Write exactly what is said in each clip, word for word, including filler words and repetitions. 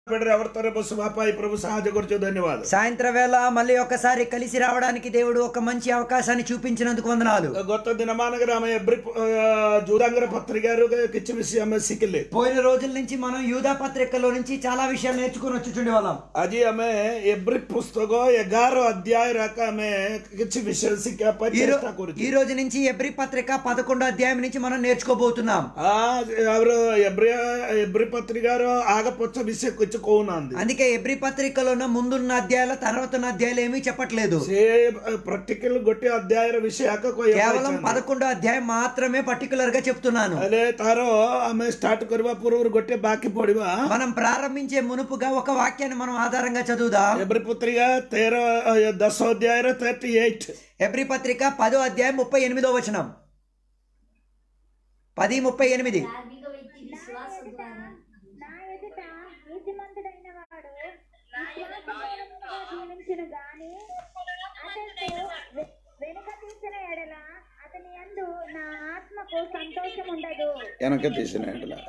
సాయంత్రం వేళ మళ్ళీ ఒకసారి కలిసి రావడానికి దేవుడు ఒక మంచి అవకాశాన్ని చూపించినందుకు వందనాలు. గత దినమానగా ఆమె ఎబ్రి జూదాంగర పత్రికారు కిచ్చి విషయం సిక్కిలే. పోయిన రోజుల నుంచి మనం యూదా పత్రికలో నుంచి చాలా విషయాలు నేర్చుకుని వచ్చుచుండే వాళ్ళం. అది ఆమె ఎబ్రి పుస్తకం ఎగారో అధ్యాయ రాక ఆమె కిచ్చి విషయం సిక్కా ఈ రోజు నుంచి ఎబ్రి పత్రిక పదకొండో అధ్యాయం నుంచి మనం నేర్చుకోబోతున్నాం. ఎవరు ఎబ్రి ఎబ్రి పత్రికారు ఆగపొచ్చ విషయం అందుకే ఎబ్రి పత్రికలో ముందున్న అధ్యాయాల తర్వాత ఉన్న అధ్యాయాలు ఏమీ చెప్పట్లేదు. ప్రాక్టికల్ గొట్టి అధ్యాయ విషయ కేవలం పదకొండో అధ్యాయం మాత్రమే పర్టికులర్ గా చెప్తున్నాను. అదే తారో ఆమె స్టార్ట్ కరువా పూర్వ గొట్టే బాకి పొడివా మనం ప్రారంభించే మునుపుగా ఒక వాక్యాన్ని మనం ఆధారంగా చదువుదాం. ఎబ్రి పత్రిక తేరో దశో అధ్యాయ థర్టీ ఎయిట్ ఎబ్రి పత్రిక పదో అధ్యాయం ముప్పై ఎనిమిదో వచనం. పది ముప్పై ఎనిమిది వెనక తీసిన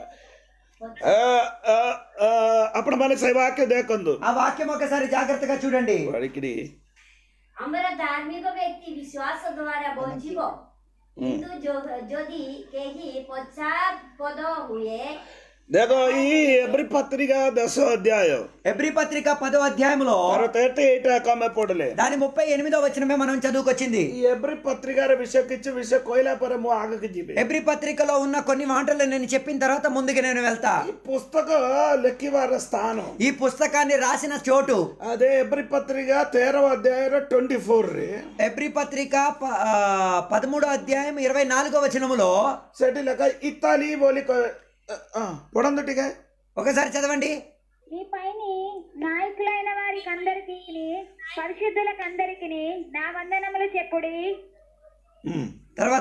అప్పుడు మళ్ళీ వాక్యం దేకొందు ఆ వాక్యం ఒకసారి జాగ్రత్తగా చూడండి. వాడికి ଆମର ଧାର୍ମିକ ବ୍ୟକ୍ତି ବିଶ୍ୱାସ ଦ୍ୱାରା ବଞ୍ଚିବ କିନ୍ତୁ ଯଦି କେହି ପଶ୍ଚାତ୍ପଦ ହୁଏ. देखो ఈ ఎబ్రి పత్రిక దశో అధ్యాయం ఎబ్రి పత్రిక పదో అధ్యాయంలో దాని ముప్పై ఎనిమిదో వచనమే మనం చదువుకొచ్చింది. ఈ ఎబ్రి పత్రిక విషయకిచ్చి విషయ కోయిలా పరము ఆగకి జీవి ఎబ్రి పత్రికలో ఉన్న కొన్ని మాటలు నేను చెప్పిన తర్వాత ముందుకు నేను వెళ్తా. ఈ పుస్తక లెక్కివార స్థానం ఈ పుస్తకాన్ని రాసిన చోటు అదే ఎబ్రి పత్రిక తేరవ అధ్యాయం ట్వంటీ ఫోర్ ఎబ్రి పత్రిక పదమూడో అధ్యాయం ఇరవై నాలుగో వచనములో సెటి లెక్క ఇత్తాలి బోలి పొడందుటిగా ఒకసారి చదవండి. ఈ పైన నాయకులైన వారికి అందరికి పరిశుద్ధులకు అందరికి నా వందనములు చెప్పుడి. తర్వాత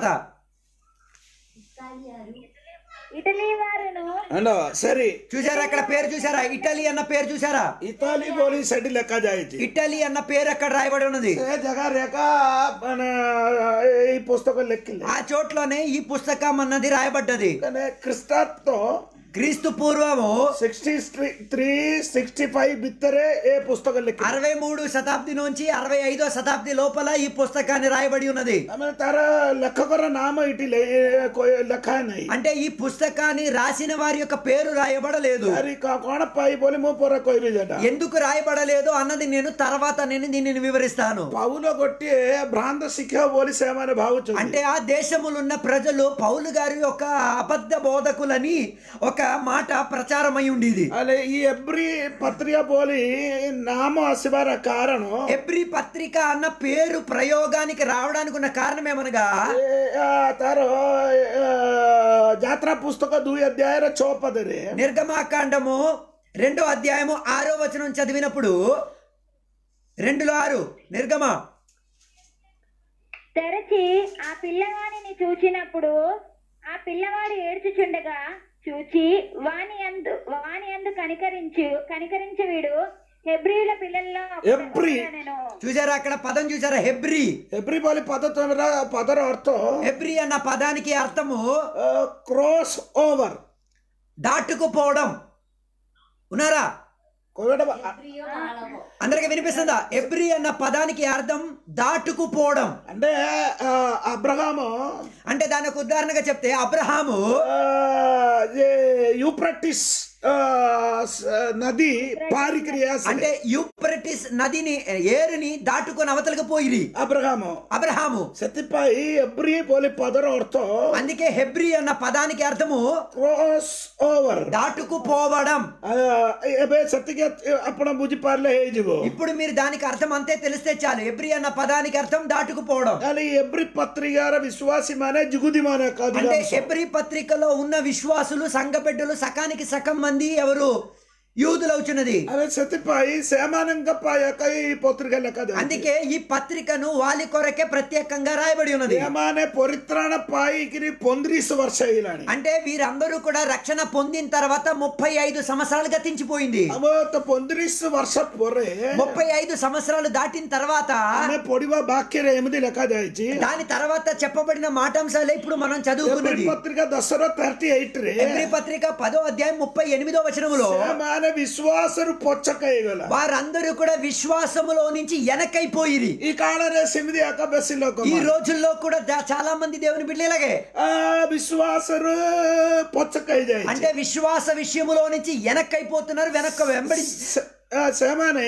ఇటలీ వారును సరే చూసారా అక్కడ పేరు చూసారా? ఇటలీ అన్న పేరు చూసారా? ఇటాలీ బోలి సెటి లెక్క జాయిచి ఇటలీ అన్న పేరు అక్కడ రాయబడి ఉన్నది. జగ రేఖ మన ఈ పుస్తకం లెక్కింది. ఆ చోట్లోనే ఈ పుస్తకం అన్నది రాయబడ్డది. క్రిస్తాతో క్రీస్తు పూర్వము సిక్స్టీ త్రీ సిక్స్టీ ఫైవ్ బిత్తరే ఏ పుస్తకం లెక్క అరవై మూడు శతాబ్ది నుంచి అరవై ఐదో శతాబ్ది లోపల ఈ పుస్తకాన్ని రాయబడి ఉన్నది. తర లెక్క నామ ఇటు లెక్క అంటే ఈ పుస్తకాన్ని రాసిన వారి యొక్క పేరు రాయబడలేదు. ఎందుకు రాయబడలేదు అన్నది నేను తర్వాత నేను దీనిని వివరిస్తాను. పౌలు కొట్టి భ్రాంత శిక్ష పోలిసేమని భావించు. అంటే ఆ దేశములున్న ప్రజలు పౌలు గారి యొక్క అబద్ధ బోధకులని ఒక మాట ప్రచారమై ఉండేది. అదే ఈ ఎబ్రి పత్రిక పోలి నామ శివార కారణం ఎబ్రి పత్రిక అన్న పేరు ప్రయోగానికి రావడానికి ఉన్న కారణం ఏమనగా తారో జాత్రా పుస్తక దూ అధ్యాయ చోపదరే నిర్గమాకాండము రెండో అధ్యాయము ఆరో వచనం చదివినప్పుడు రెండులో ఆరు నిర్గమ తెరచి ఆ పిల్లవాడిని చూచినప్పుడు ఆ పిల్లవాడు ఏడ్చుచుండగా చూచి వాని అందు వాని అందు కనికరించు కనికరించు వీడు హెబ్రీల పిల్లల్లో ఎబ్రి చూసారా? అక్కడ పదం చూసారా? హెబ్రీ. హెబ్రీ పోలి పద పదర అర్థం హెబ్రీ అన్న పదానికి అర్థము క్రాస్ ఓవర్ దాటుకుపోవడం. ఉన్నారా? అందరికి వినిపిస్తుందా? ఎబ్రి అన్న పదానికి అర్థం దాటుకుపోవడం. అంటే అబ్రహాము అంటే దానికి ఉదాహరణగా చెప్తే అబ్రహాము యూఫ్రటీస్ నది పారిక్రియ అంటే యూఫ్రటీస్ నదిని ఏరుని దాటుకొని అవతలకు పోయి అబ్రహాము అబ్రహాము సతిపై ఎబ్రి పోలి పదర అర్థం. అందుకే హెబ్రీ అన్న పదానికి అర్థము క్రాస్ ఓవర్ దాటుకుపోవడం. సత్యకి అప్పుడు బుజిపార్లే ఇప్పుడు మీరు దానికి అర్థం అంతే తెలిస్తే చాలు. ఎబ్రి అన్న పదానికి అర్థం దాటుకుపోవడం. ఎబ్రి పత్రిక విశ్వాసి మానే జిగుది మానే కాదు. అంటే ఎబ్రి పత్రికలో ఉన్న విశ్వాసులు సంఘ బిడ్డలు సకానికి సకం మంది ఎవరు యూదులు అవుతున్నది. అందుకే ఈ పత్రికను వాళ్ళ కొరకే ప్రత్యేకంగా రాయబడి ఉన్నది. అంటే వీరందరూ కూడా రక్షణ పొందిన తర్వాత ముప్పై ఐదు సంవత్సరాలు గతించిపోయింది. ముప్పై ఐదు సంవత్సరాలు దాటిన తర్వాత దాని తర్వాత చెప్పబడిన మాటాంశాలే ఇప్పుడు మనం చదువుకున్నది. పత్రిక దసరా థర్టీ ఎయిట్ పత్రిక పదో అధ్యాయం ముప్పై ఎనిమిదో వచనములో ସେମାନେ ବିଶ୍ୱାସରୁ ପଛକ ହେଇଗଲା వారందరూ కూడా విశ్వాసములో నుంచి వెనకైపోయిరి ఈ కాଳରେ ସେମିତି ଆକା ବେଶୀ ଲୋକ ఈ రోజుల్లో కూడా దా- చాలా మంది దేవుని బిడ్డలే ఆ విశ్వాసରୁ ପଛକ ହେଇଯାଇଛି అంటే విశ్వాస విషయములో నుంచి వెనక్కైపోతున్నారు వెనక్కి వెంబడి ସେମାନେ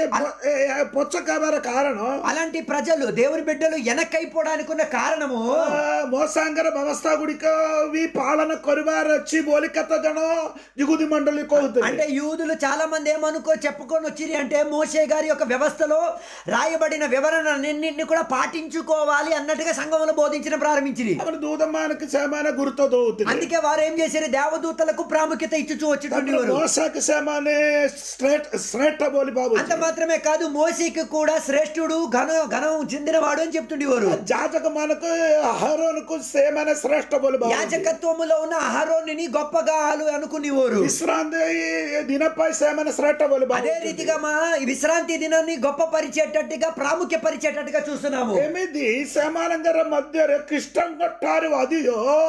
ପଛକ ହେବାର କାରଣ అలాంటి ప్రజలు దేవుని బిడ్డలు వెనక్కైపోవడానికి ఉన్న కారణము ମୋ ସାଙ୍ଗର ବ୍ୟବସ୍ଥା ଗୁଡ଼ିକ ବି ପାଳନ କରିବାର ଅଛି ବୋଲି କେତେ ଜଣ ଯୁଗୁଦି ମଣ୍ଡଳୀ କହୁଥିଲେ అంటే యూదులు చాలా మంది ఏమనుకో చెప్పుకొని వచ్చిరి అంటే మోషే గారి యొక్క వ్యవస్థలో రాయబడిన వివరణలన్నింటినీ కూడా పాటించుకోవాలి అన్నట్టుగా సంఘంలో బోధించడం ప్రారంభించింది ଆମର ଦୂତମାନଙ୍କୁ ସେମାନେ ଗୁରୁତ୍ୱ ଦଉଥିଲେ అందుకే వారు ఏం చేశారు దేవదూతలకు ప్రాముఖ్యత ఇచ్చుచూ వచ్చేటువంటి మోసకి ସେମାନେ శ్రేష్ఠ శ్రేష్ఠ ବୋଲି అంత భావించారు మాత్రమే కాదు మోషేకి కూడా శ్రేష్ఠుడు ఘన ఘనం చెందినవాడు అని చెప్తుండేవారు యాజక మనకు అహరోనుకు ସେମାନେ శ్రేష్ఠ ବୋଲି భావించారు యాజకత్వములో ఉన్న అహరోనుని గొప్పగా ఆలు అనుకునేవారు విశ్రాంతి దినపై ସେମାନେ శ్రేష్ఠ ବୋଲି అదే భావించారు రీతిగా మా విశ్రాంతి దినాన్ని గొప్ప పరిచేటట్టుగా ప్రాముఖ్య పరిచేటట్టుగా చూస్తున్నాము ଏମିତି ସେମାନଙ୍କର ମଧ୍ୟରେ ଖ୍ରୀଷ୍ଟଙ୍କ ଠାରୁ ଅଧିକ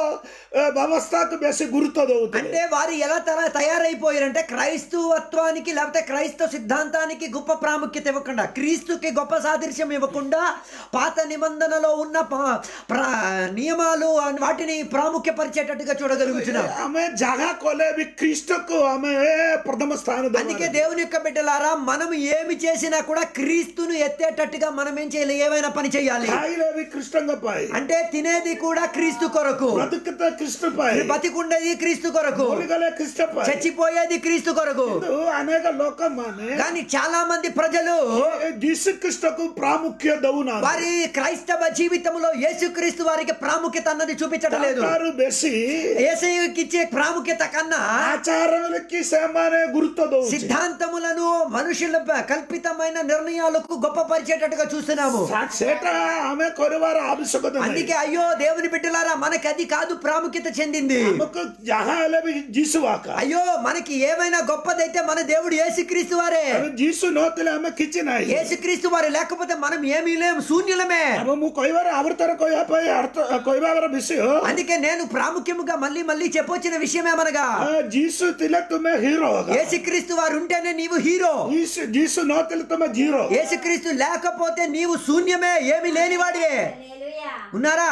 ବ୍ୟବସ୍ଥାକୁ ବେଶୀ ଗୁରୁତ୍ୱ ଦଉଥିଲେ అంటే వారు ఎలా తల తయారైపోయారంటే క్రైస్తవత్వానికి లేకపోతే క్రైస్తవ సిద్ధాంతానికి గొప్ప ప్రాముఖ్యత ఇవ్వకుండా క్రీస్తుకి గొప్ప సాదృశ్యం ఇవ్వకుండా పాత నిబంధనలో ఉన్న ప- ప్ర- నియమాలు అన్- వాటిని ప్రాముఖ్యపరిచేటట్టుగా చూడగలుగుతున్నాం ଆମେ ଯାହା କଲେ ବି ଖ୍ରୀଷ୍ଟକୁ ଆମେ ପ୍ରଥମ ସ୍ଥାନ అందుకే ଦେବା దేవుని యొక్క బిడ్డలారా మనం ఏమి చేసినా కూడా క్రీస్తును ఎత్తేటట్టుగా మనం ఏం చేయాలి ఏమైనా పని చేయాలి ଖାଇଲେ ବି ଖ୍ରୀଷ୍ଟଙ୍କ ପାଇଁ అంటే తినేది కూడా క్రీస్తు కొరకు ବ୍ରତୁକత ଖ୍ରୀଷ୍ଟ ପାଇଁ బతికుండేది క్రీస్తు కొరకు ମରିଗଲେ ଖ୍ରୀଷ୍ଟ ପାଇଁ చచ్చిపోయేది క్రీస్తు కొరకు କିନ୍ତୁ ଅନେକ ଲୋକମାନେ కానీ చాలా మంది ప్రజలు ଏ ଯୀଶୁ ଖ୍ରୀଷ୍ଟକୁ ପ୍ରାମୁଖ୍ୟ ଦଉନାହାନ୍ତି వారి క్రైస్తవ జీవితంలో యేసుక్రీస్తు వారికి ప్రాముఖ్యత అన్నది చూపించడం లేదు ତାଠାରୁ ବେଶୀ యేసయ్యకి ఇచ్చే ప్రాముఖ్యత కన్నా ఆచారాలకి ସେମାନେ గురుత్వ దଉଛନ୍ତି సిద్ధాంతములను మనుషుల కల్పితమైన నిర్ణయాలకు గొప్ప పరిచేటట్టుగా చూస్తున్నాము ସେଟା ଆମେ କରିବାର ଆବଶ୍ୟକତା ନାହିଁ అందుకే అయ్యో దేవుని బిడ్డలారా మనకి అది కాదు ప్రాముఖ్యత చెందింది ଆମକୁ ଯାହା ହେଲେ ବି ଯୀଶୁ ଆକା అయ్యో మనకి ఏమైనా గొప్పదైతే మన దేవుడు యేసుక్రీస్తు వారే ଆମେ ଯୀଶୁ ନଥିଲେ ଆମେ କିଛି ନାହିଁ యేసుక్రీస్తు వారు లేకపోతే మనం ఏమీ లేం శూన్యులమే ଆମେ ମୁଁ କହିବାର ଆవర్ତ୍ତନ କହିବା ପାଇଁ ଅର୍ଥ କହିବାର ବିଷୟ అందుకే నేను ప్రాముఖ్యముగా మళ్ళీ మళ్ళీ చెప్పొచ్చిన విషయం ఏమనగా ଯୀଶୁ ଥିଲେ ତୁମେ ହିରୋ యేసుక్రీస్తు వారు ఉంటేనే నీవు హీరో ଯୀଶୁ ଯୀଶୁ ନଥିଲେ ତୁମେ ଜିରୋ యేసుక్రీస్తు లేకపోతే నీవు శూన్యమే ఏమీ లేనివాడివే హల్లెలూయా ఉన్నారా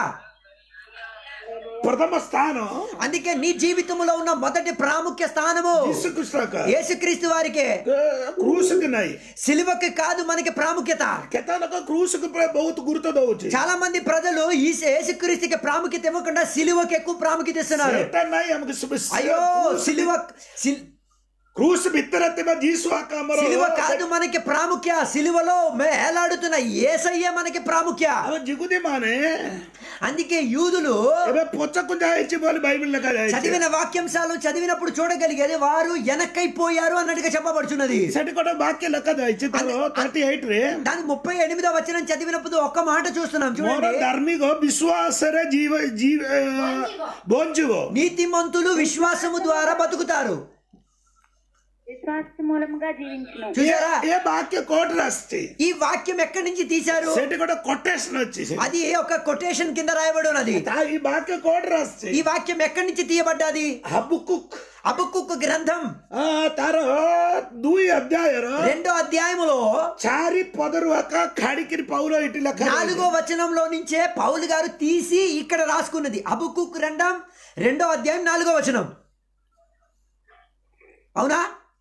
ప్రథమ స్థానం అందుకే నీ జీవితంలో ఉన్న మొదటి ప్రాముఖ్య స్థానము ଯୀଶు ଖ୍ରୀଷ୍ଟ యేసుక్రీస్తు వారికే କ୍ରୁଶକୁ ନାହିଁ సిలువకి కాదు మనకి ప్రాముఖ్యత କେତେ ଲୋକ କ୍ରୁଶକୁ ବହୁତ ଗୁରୁତ୍ୱ ଦଉଛି చాలా మంది ప్రజలు ఈ యేసుక్రీస్తుకి ప్రాముఖ్యత ఇవ్వకుండా సిలువకి ఎక్కువ ప్రాముఖ్యత ఇస్తున్నారు ସେଟା ନାହିଁ ଆମକୁ అయ్యో సిలువ సిల్- క్రూస్ ଭିତରେ ଥିବା ଯୀଶୁ ଆକା ଆମର సిలువ కాదు మనకి ప్రాముఖ్య సిలువలో మే- ఏలాడుతున్న యేసయ్య మనకి ప్రాముఖ్య ଆମ ଯୁଗୁଦି ମାନେ అందుకే యూదులు ଏବେ ପଛକୁ ଯାଇଛି ବୋଲି బైబిల్ ଲେଖାଯାଇଛି చదివిన వాక్యాంశాలు చదివినప్పుడు చూడగలిగేది వారు వెనక్కైపోయారు అన్నట్టుగా చెప్పబడుచున్నది ସେଠି ଗୋଟେ ବାକ୍ୟ ଲେଖାଯାଇଛି ତାର థర్టీ ఎయిట్ ରେ దాని ముప్పై ఎనిమిదో వచనం చదివినప్పుడు ఒక్క మాట చూస్తున్నాం ମୋର చూడండి ଧାର୍ମିକ ବିଶ୍ୱାସରେ ଜୀବ ଜୀବ ବଞ୍ଚିବ నీతిమంతులు విశ్వాసము ద్వారా బతుకుతారు విశ్వాస మూలముగా జీవించును చూసారా ఏ వాక్య కోటలు వస్తాయి ఈ వాక్యం ఎక్కడి నుంచి తీశారు ସେଠି ଗୋଟେ କୋଟେସନ ଅଛି అది ఒక కొటేషన్ కింద రాయబడి ఉన్నది ତା- ఈ వాక్య కోటలు వస్తాయి ఈ వాక్యం ఎక్కడి నుంచి తీయబడ్డది హబకుక్ హబక్కుకు గ్రంథం ఆ, ତାର ଦୁଇ ଅଧ୍ୟାୟର రెండో అధ్యాయములో ଚାରି ପଦରୁ ଆକା ଖାଡିକିରି ପౌଲ ଏଠି ଲେଖା నాలుగో వచనంలో నుంచే పౌలు గారు తీసి ఇక్కడ రాసుకున్నది హబక్కుకు గ్రంథం రెండో అధ్యాయం నాలుగో వచనం అవునా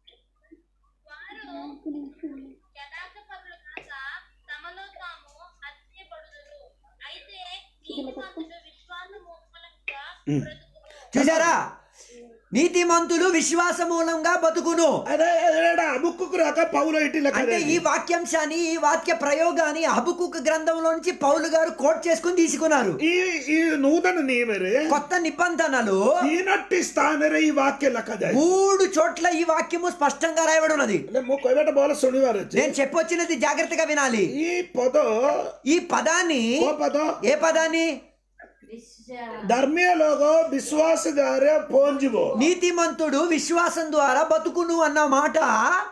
యథార్థపరులు కాక తమలో తాము అతిశయపడుదురు. అయితే నీతిమంతులు విశ్వాసము మూలంగా బ్రతుకును. చూసారా నీతిమంతులు విశ్వాస మూలంగా బతుకును అదే హబకుక్ రాక పౌల ఎట్టి ಲೆಕ್ಕ అంటే ఈ వాక్యాంశాన్ని ఈ వాక్య ప్రయోగాన్ని హబక్కుకు గ్రంథంలో నుంచి పౌలు గారు కోట్ చేసుకుని తీసుకున్నారు ఈ ఈ నూతన నియమరే కొత్త నిబంధనలు ఈనట్టి స్థానరే ఈ వాక్య ಲೆಕ್ಕ మూడు చోట్ల ఈ వాక్యము స్పష్టంగా రాయబడి ఉన్నది ମୁଁ କହିବାଟା ଭଲ ଶୁଣିବାର ଅଛି నేను చెప్పొచ్చినది జాగ్రత్తగా వినాలి ఈ పద ఈ పదాన్ని ఓ పద ఏ పదాన్ని ధర్మీయ లోగో విశ్వాస ద్వారా పోంజిబో నీతిమంతుడు విశ్వాసం ద్వారా బతుకును అన్న మాట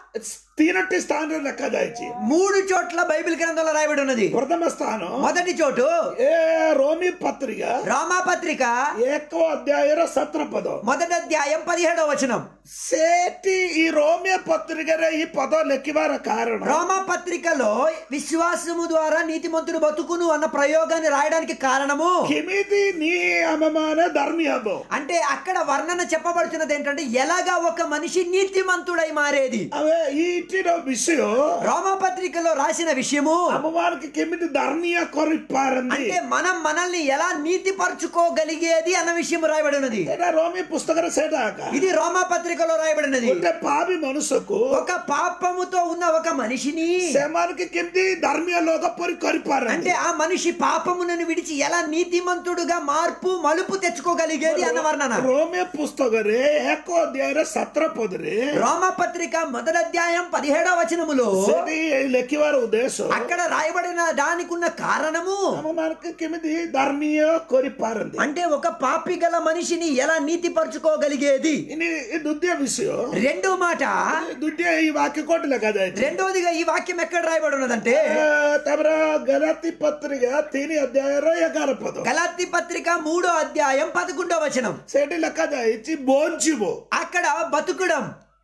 तीनोटी स्थान లెక్క దాయిచి మూడు చోట్ల బైబిల్ గ్రంథంలో రాయబడి ఉన్నది. ప్రథమ స్థానం మొదటి చోటు ఏ రోమి పత్రిక రోమా పత్రిక ఏకో అధ్యాయర సత్ర పదం మొదటి అధ్యాయం పదిహేడవ వచనం. సేటి ఈ రోమియ పత్రికరే ఈ పదం లెక్కివార కారణం రోమా పత్రికలో విశ్వాసము ద్వారా నీతిమంతుడు బతుకును అన్న ప్రయోగాన్ని రాయడానికి కారణము కిమిది నీ అమమాన ధర్మియబో అంటే అక్కడ వర్ణన చెప్పబడుతున్నది ఏంటంటే ఎలాగా ఒక మనిషి నీతిమంతుడై మారేది. అవే ఈ ఇట్టిన విషయం రోమా పత్రికలో రాసిన విషయము అమ్మవారికి కిమిది ధర్మీయ కొరిపారంది అంటే మనం మనల్ని ఎలా నీతి పరచుకోగలిగేది అన్న విషయం రాయబడి ఉన్నది. రోమి పుస్తకం సేటాక ఇది రోమా పత్రికలో రాయబడినది. అంటే పాపి మనసుకు ఒక పాపముతో ఉన్న ఒక మనిషిని సేమానికి కిమిది ధర్మీయ లోక పొరి కొరిపారంది అంటే ఆ మనిషి పాపమును విడిచి ఎలా నీతిమంతుడుగా మార్పు మలుపు తెచ్చుకోగలిగేది అన్న వర్ణన. రోమి పుస్తకరే ఏకో అధ్యాయ సత్ర పొదరే రోమా పత్రిక మొదటి అధ్యాయం పదిహేడవ వచనములో లెక్కివారు ఉద్దేశం అక్కడ రాయబడిన దానికి ఉన్న కారణము మనకి కిమిది ధర్మీయ కొరిపారంది అంటే ఒక పాపి గల మనిషిని ఎలా నీతి పరచుకోగలిగేది. దుద్య విషయం రెండో మాట దుద్య ఈ వాక్య కోటలే కదా రెండోదిగా ఈ వాక్యం ఎక్కడ రాయబడి ఉన్నదంటే తమర గలాతి పత్రిక తిని అధ్యాయ ఎగార పదం గలాతి పత్రిక మూడో అధ్యాయం పదకొండో వచనం. సేటి లెక్క ఇచ్చి బోంచివో అక్కడ బతుకుడం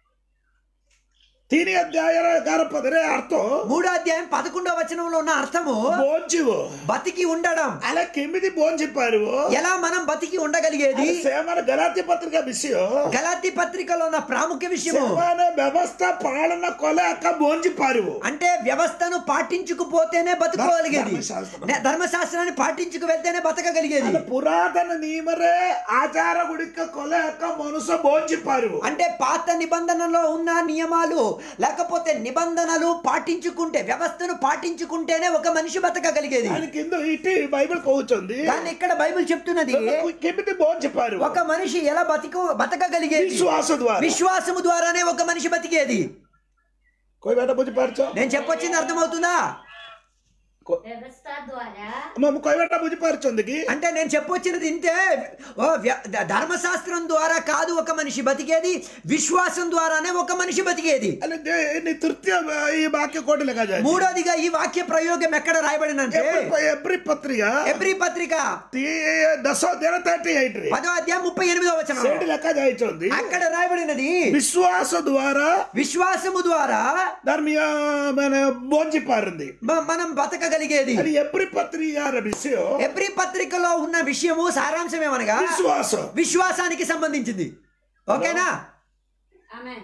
తిని అధ్యాయ ఎగార పదరే అర్థం మూడో అధ్యాయం పదకొండో వచనంలో ఉన్న అర్థము బోంచివో బతికి ఉండడం. అలా కిమిది బోంచిపారు ఎలా మనం బతికి ఉండగలిగేది సేమన గలాతి పత్రిక విషయం గలాతి పత్రికలో ఉన్న ప్రాముఖ్య విషయము సేమన వ్యవస్థ పాలన కొల అక్క బోంచిపారు అంటే వ్యవస్థను పాటించుకుపోతేనే బతుకోగలిగేది. ధర్మశాస్త్రం. ధర్మశాస్త్రాన్ని పాటించుకు వెళ్తేనే బతకగలిగేది. పురాతన నియమరే ఆచార గుడిక కొల అక్క మనసు బోంచిపారు అంటే పాత నిబంధనలో ఉన్న నియమాలు లేకపోతే నిబంధనలు పాటించుకుంటే వ్యవస్థను పాటించుకుంటేనే ఒక మనిషి బతకగలిగేది. దాని కింద ఇటు బైబిల్ కూర్చుంది కానీ ఇక్కడ బైబిల్ చెప్తున్నది కిమిది బోంచిపారు ఒక మనిషి ఎలా బతికు బతకగలిగేది విశ్వాస ద్వారా విశ్వాసము ద్వారానే ఒక మనిషి బతికేది. కోయి బేట బుజ్జిపార్చో నేను చెప్పొచ్చింది అర్థమవుతుందా? వ్యవస్థ ద్వారా మమ్మ కోయి బేట బుజ్జిపార్చొందికి అంటే నేను చెప్పొచ్చినది ఇంతే. ఓ వ్య- ధర్మశాస్త్రం ద్వారా కాదు ఒక మనిషి బతికేది, విశ్వాసం ద్వారానే ఒక మనిషి బతికేది. అలా నీ తృతీయ ఈ వాక్య కోటలే కదా మూడోదిగా ఈ వాక్య ప్రయోగం ఎక్కడ రాయబడినంటే ఎబ్రి పత్రిక ఎబ్రీ పత్రిక దశో దిన థర్టీ ఎయిట్ పదో అధ్యాయం ముప్పై ఎనిమిదో వచనం. సేటి లెక్క దాయిచొంది అక్కడ రాయబడినది విశ్వాస ద్వారా విశ్వాసము ద్వారా ధర్మీయ మన బోంచిపారింది మ- మనం బతకగలిగేది. అది ఎబ్రి పత్రిక విషయం ఎబ్రీ పత్రికలో ఉన్న విషయము సారాంశం ఏమనగా విశ్వాసం విశ్వాసానికి సంబంధించింది. ఓకేనా? ఆమేన్.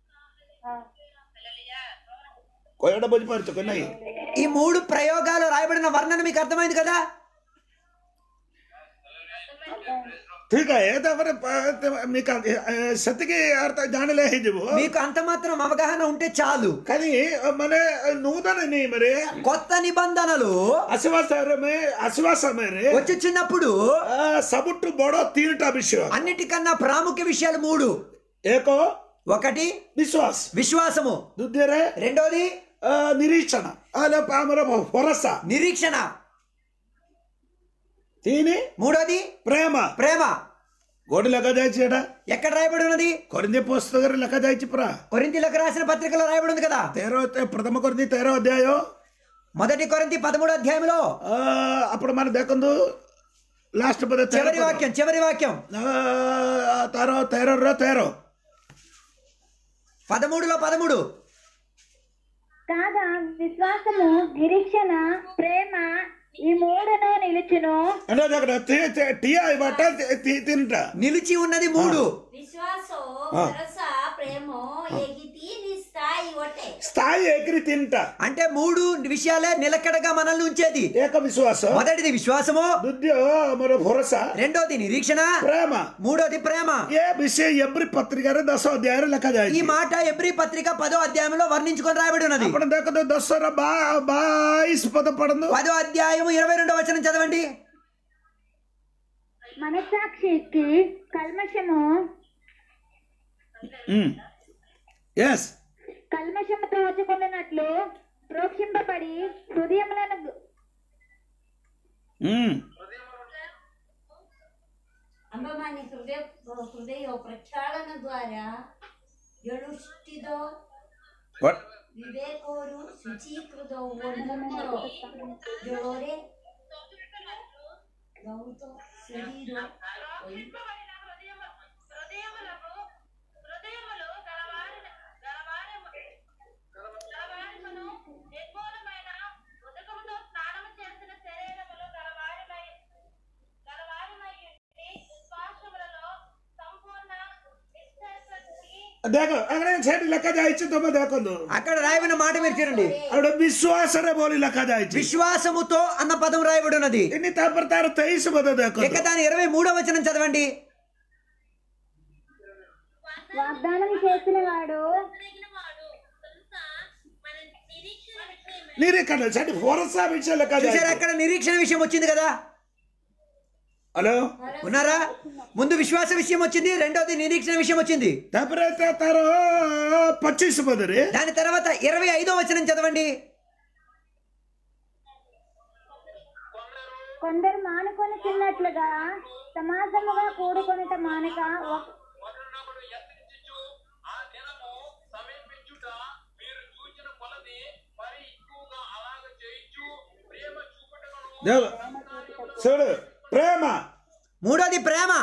కోయి బేట బుజ్జిపార్చో కొన్నాయి ఈ మూడు ప్రయోగాలు రాయబడిన వర్ణన మీకు అర్థమైంది కదా? ठीक है ये तो अपने మీకు సత్యకి అర్థ జానలే హిజబు మీకు అంత మాత్రం అవగాహన ఉంటే చాలు. కానీ మన నూతన నియమరే కొత్త నిబంధనలు అశ్వాసమే అశ్వాసమే వచ్చుచున్నప్పుడు సబుట్టు బొడో తీరుట విషయం అన్నిటికన్నా ప్రాముఖ్య విషయాలు మూడు. ఏకో ఒకటి విశ్వాస విశ్వాసము, దుద్దేరే రెండోది నిరీక్షణ అలా పామర భరోస నిరీక్షణ, తీని మూడోది ప్రేమ ప్రేమ. గోడి లెక్క దాయిచేట ఎక్కడ రాయబడి ఉన్నది? కొరింది పుస్తకం లెక్క దాయిచి ప్రా కొరింథీయులకు రాసిన పత్రికలో రాయబడి ఉంది కదా. తేరో ప్రథమ కొరింది తేరో అధ్యాయం మొదటి కొరింథీ పదమూడు అధ్యాయంలో అప్పుడు మన దక్కందు లాస్ట్ పద చివరి వాక్యం చివరి వాక్యం తేరో తేరో తేరో పదమూడులో పదమూడు. కాగా విశ్వాసము, నిరీక్షణ, ప్రేమ ఈ మూడును నిలుచును. అంటే అక్కడ టీ బట్ట తింట నిలిచి ఉన్నది మూడు. విశ్వాసో ఆ. భరోస ప్రేమో ఎగితి నీ స్థాయి ఒటే స్థాయి ఎగిరి తింట అంటే మూడు విషయాలే నిలకడగా మనల్ని ఉంచేది. ఏక విశ్వాసం మొదటిది విశ్వాసము, దుద్య మరో భరోసా రెండోది నిరీక్షణ, ప్రేమ మూడోది ప్రేమ. ఏ విషయం ఎబ్రి పత్రిక దశో అధ్యాయం లెక్క ఈ దాయి మాట ఎబ్రీ పత్రిక పదో అధ్యాయంలో వర్ణించుకొని రాయబడి ఉన్నది. అప్పుడు దక్కదు దసరా బా బాయిస్ పద పడందు పదో అధ్యాయం ఇరవై రెండో వచనం చదవండి. మనస్సాక్షికి కల్మషము ఎస్ కల్మషము తోచుకున్నట్లు ప్రోక్షింపబడి హృదయములను అంబమాని హృదయ హృదయ ప్రక్షాళన ద్వారా ఎಳುಷ್ಟಿದೋ వివేకోరు శుచీకృతో వర్ధంతో జోరే గౌతో శరీరో నింపబడిన హృదయము హృదయములకు హృదయములు గలవారి గలవారి గలవారిమను నిర్మూలమైన ఉదకముతో స్నానము చేసిన శరీరములు గలవారిమై గలవారిమై ఉండి విశ్వాసములలో సంపూర్ణ నిశ్చయతకి देखो अगर छेड़ लखा जायचे तो मैं देखो दो అక్కడ రాయబడిన మాట మీరు చూడండి. अरे विश्वास रे बोली लखा जायचे విశ్వాసముతో అన్న పదం రాయబడి ఉన్నది. इन्हीं तार पर तार तेईस बता देखो ఇక దాని ఇరవై మూడవ వచనం చదవండి. వాగ్దానం చేసిన వాడు కలిగిన వాడు కనుక మన నిరీక్షణ విషయమై निरीक्षण छेड़ भरोसा विषय लखा చూసారా जायचे అక్కడ నిరీక్షణ విషయం వచ్చింది కదా. हेलो ఉన్నారా? ముందు విశ్వాస విషయం వచ్చింది, రెండోది నిరీక్షణ విషయం వచ్చింది. तापर तार पच्चीस बदरे దాని తర్వాత ఇరవై ఐదో వచనం చదవండి. కొందరు మానుకొని తిన్నట్లుగా సమాజముగా కూడుకొనుట మానక ఒక- ఒకరినొకడు యత్నించుచు ఆ దినము సమీపించుట మీరు చూచిన కొలది మరి ఎక్కువగా అలాగ చేయించు ప్రేమ చూపుటను देखो सुन प्रेम మూడోది ప్రేమ.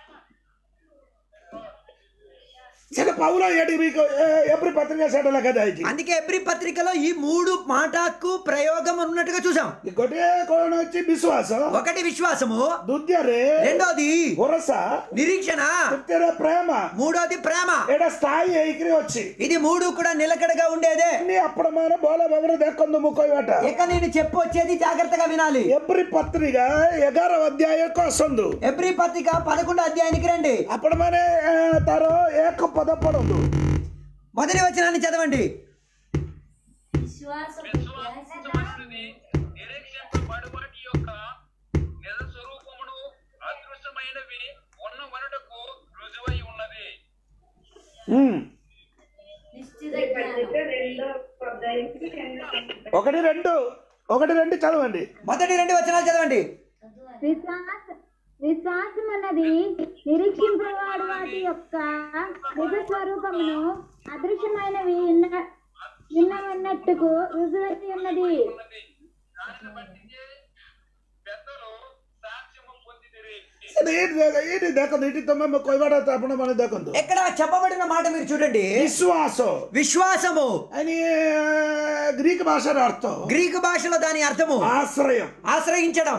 छेड़ पाउला एडी भी एप्री पत्रिका छेड़ लखा जायचे అందుకే ఎబ్రీ పత్రికలో ఈ మూడు మాటకు ప్రయోగం ఉన్నట్టుగా చూసాం. गोटे कोण వచ్చి विश्वास ఒకటి విశ్వాసము, दुद्यरे రెండోది भरोसा నిరీక్షణ, तृतीय प्रेम మూడోది ప్రేమ. एडा स्थायी ହେଇକିରି ଅଛି ఇది మూడు కూడా నిలకడగా ఉండేదే. నీ అప్పుడు మన బోల బెవరు ଦେଖନ୍ତୁ ମୁଁ କହିବାଟା ఇక నేను చెప్పొచ్చేది జాగ్రత్తగా వినాలి. ఎబ్రి పత్రిక ఎగార అధ్యాయకు ଆସନ୍ତୁ ఎబ్రీ పత్రిక పదకొండు అధ్యాయానికి రండి. ଆପଣ ମାନେ ଏ, ତାର ଏକ పద పଢନ୍ତୁ మొదటి వచనాన్ని చదవండి. విశ్వాస విశ్వాసమనున్నది నిరీక్షింపబడు వాటి యొక్క నిజ స్వరూపమును అదృశ్యమైనవి ఉన్న వనుటకు రుజువై ఉన్నది. ఉమ్. నిశ్చిత జ్ఞానం ఒకటి రెండు ఒకటి రెండు చదవండి మొదటి రెండు వచనాలు చదవండి. విశ్వాస విశ్వాసం అన్నది నిరీక్షింపవాడు వాటి యొక్క నిజ స్వరూపమును అదృశ్యమైనవి ఉన్న- ఉన్నవన్నట్టుకు రుజువై ఉన్నది. ఉన్నది దానిని బట్టి పెద్దలు సాక్ష్యము పొందిదిరి. ఇది ఏంటి దేక- ఏంటి ଦେଖନ୍ତୁ ଏଠି ତମେ ମୁଁ କହିବାଟା ତ ଆପଣ ମାନେ ଦେଖନ୍ତୁ ఇక్కడ చెప్పబడిన మాట మీరు చూడండి. విశ్వాସ విశ్వాసము అని గ్రీక్ భాషର ଅର୍ଥ గ్రీకు భాషలో దాని అర్థము ఆశ్రయం ఆశ్రయించడం.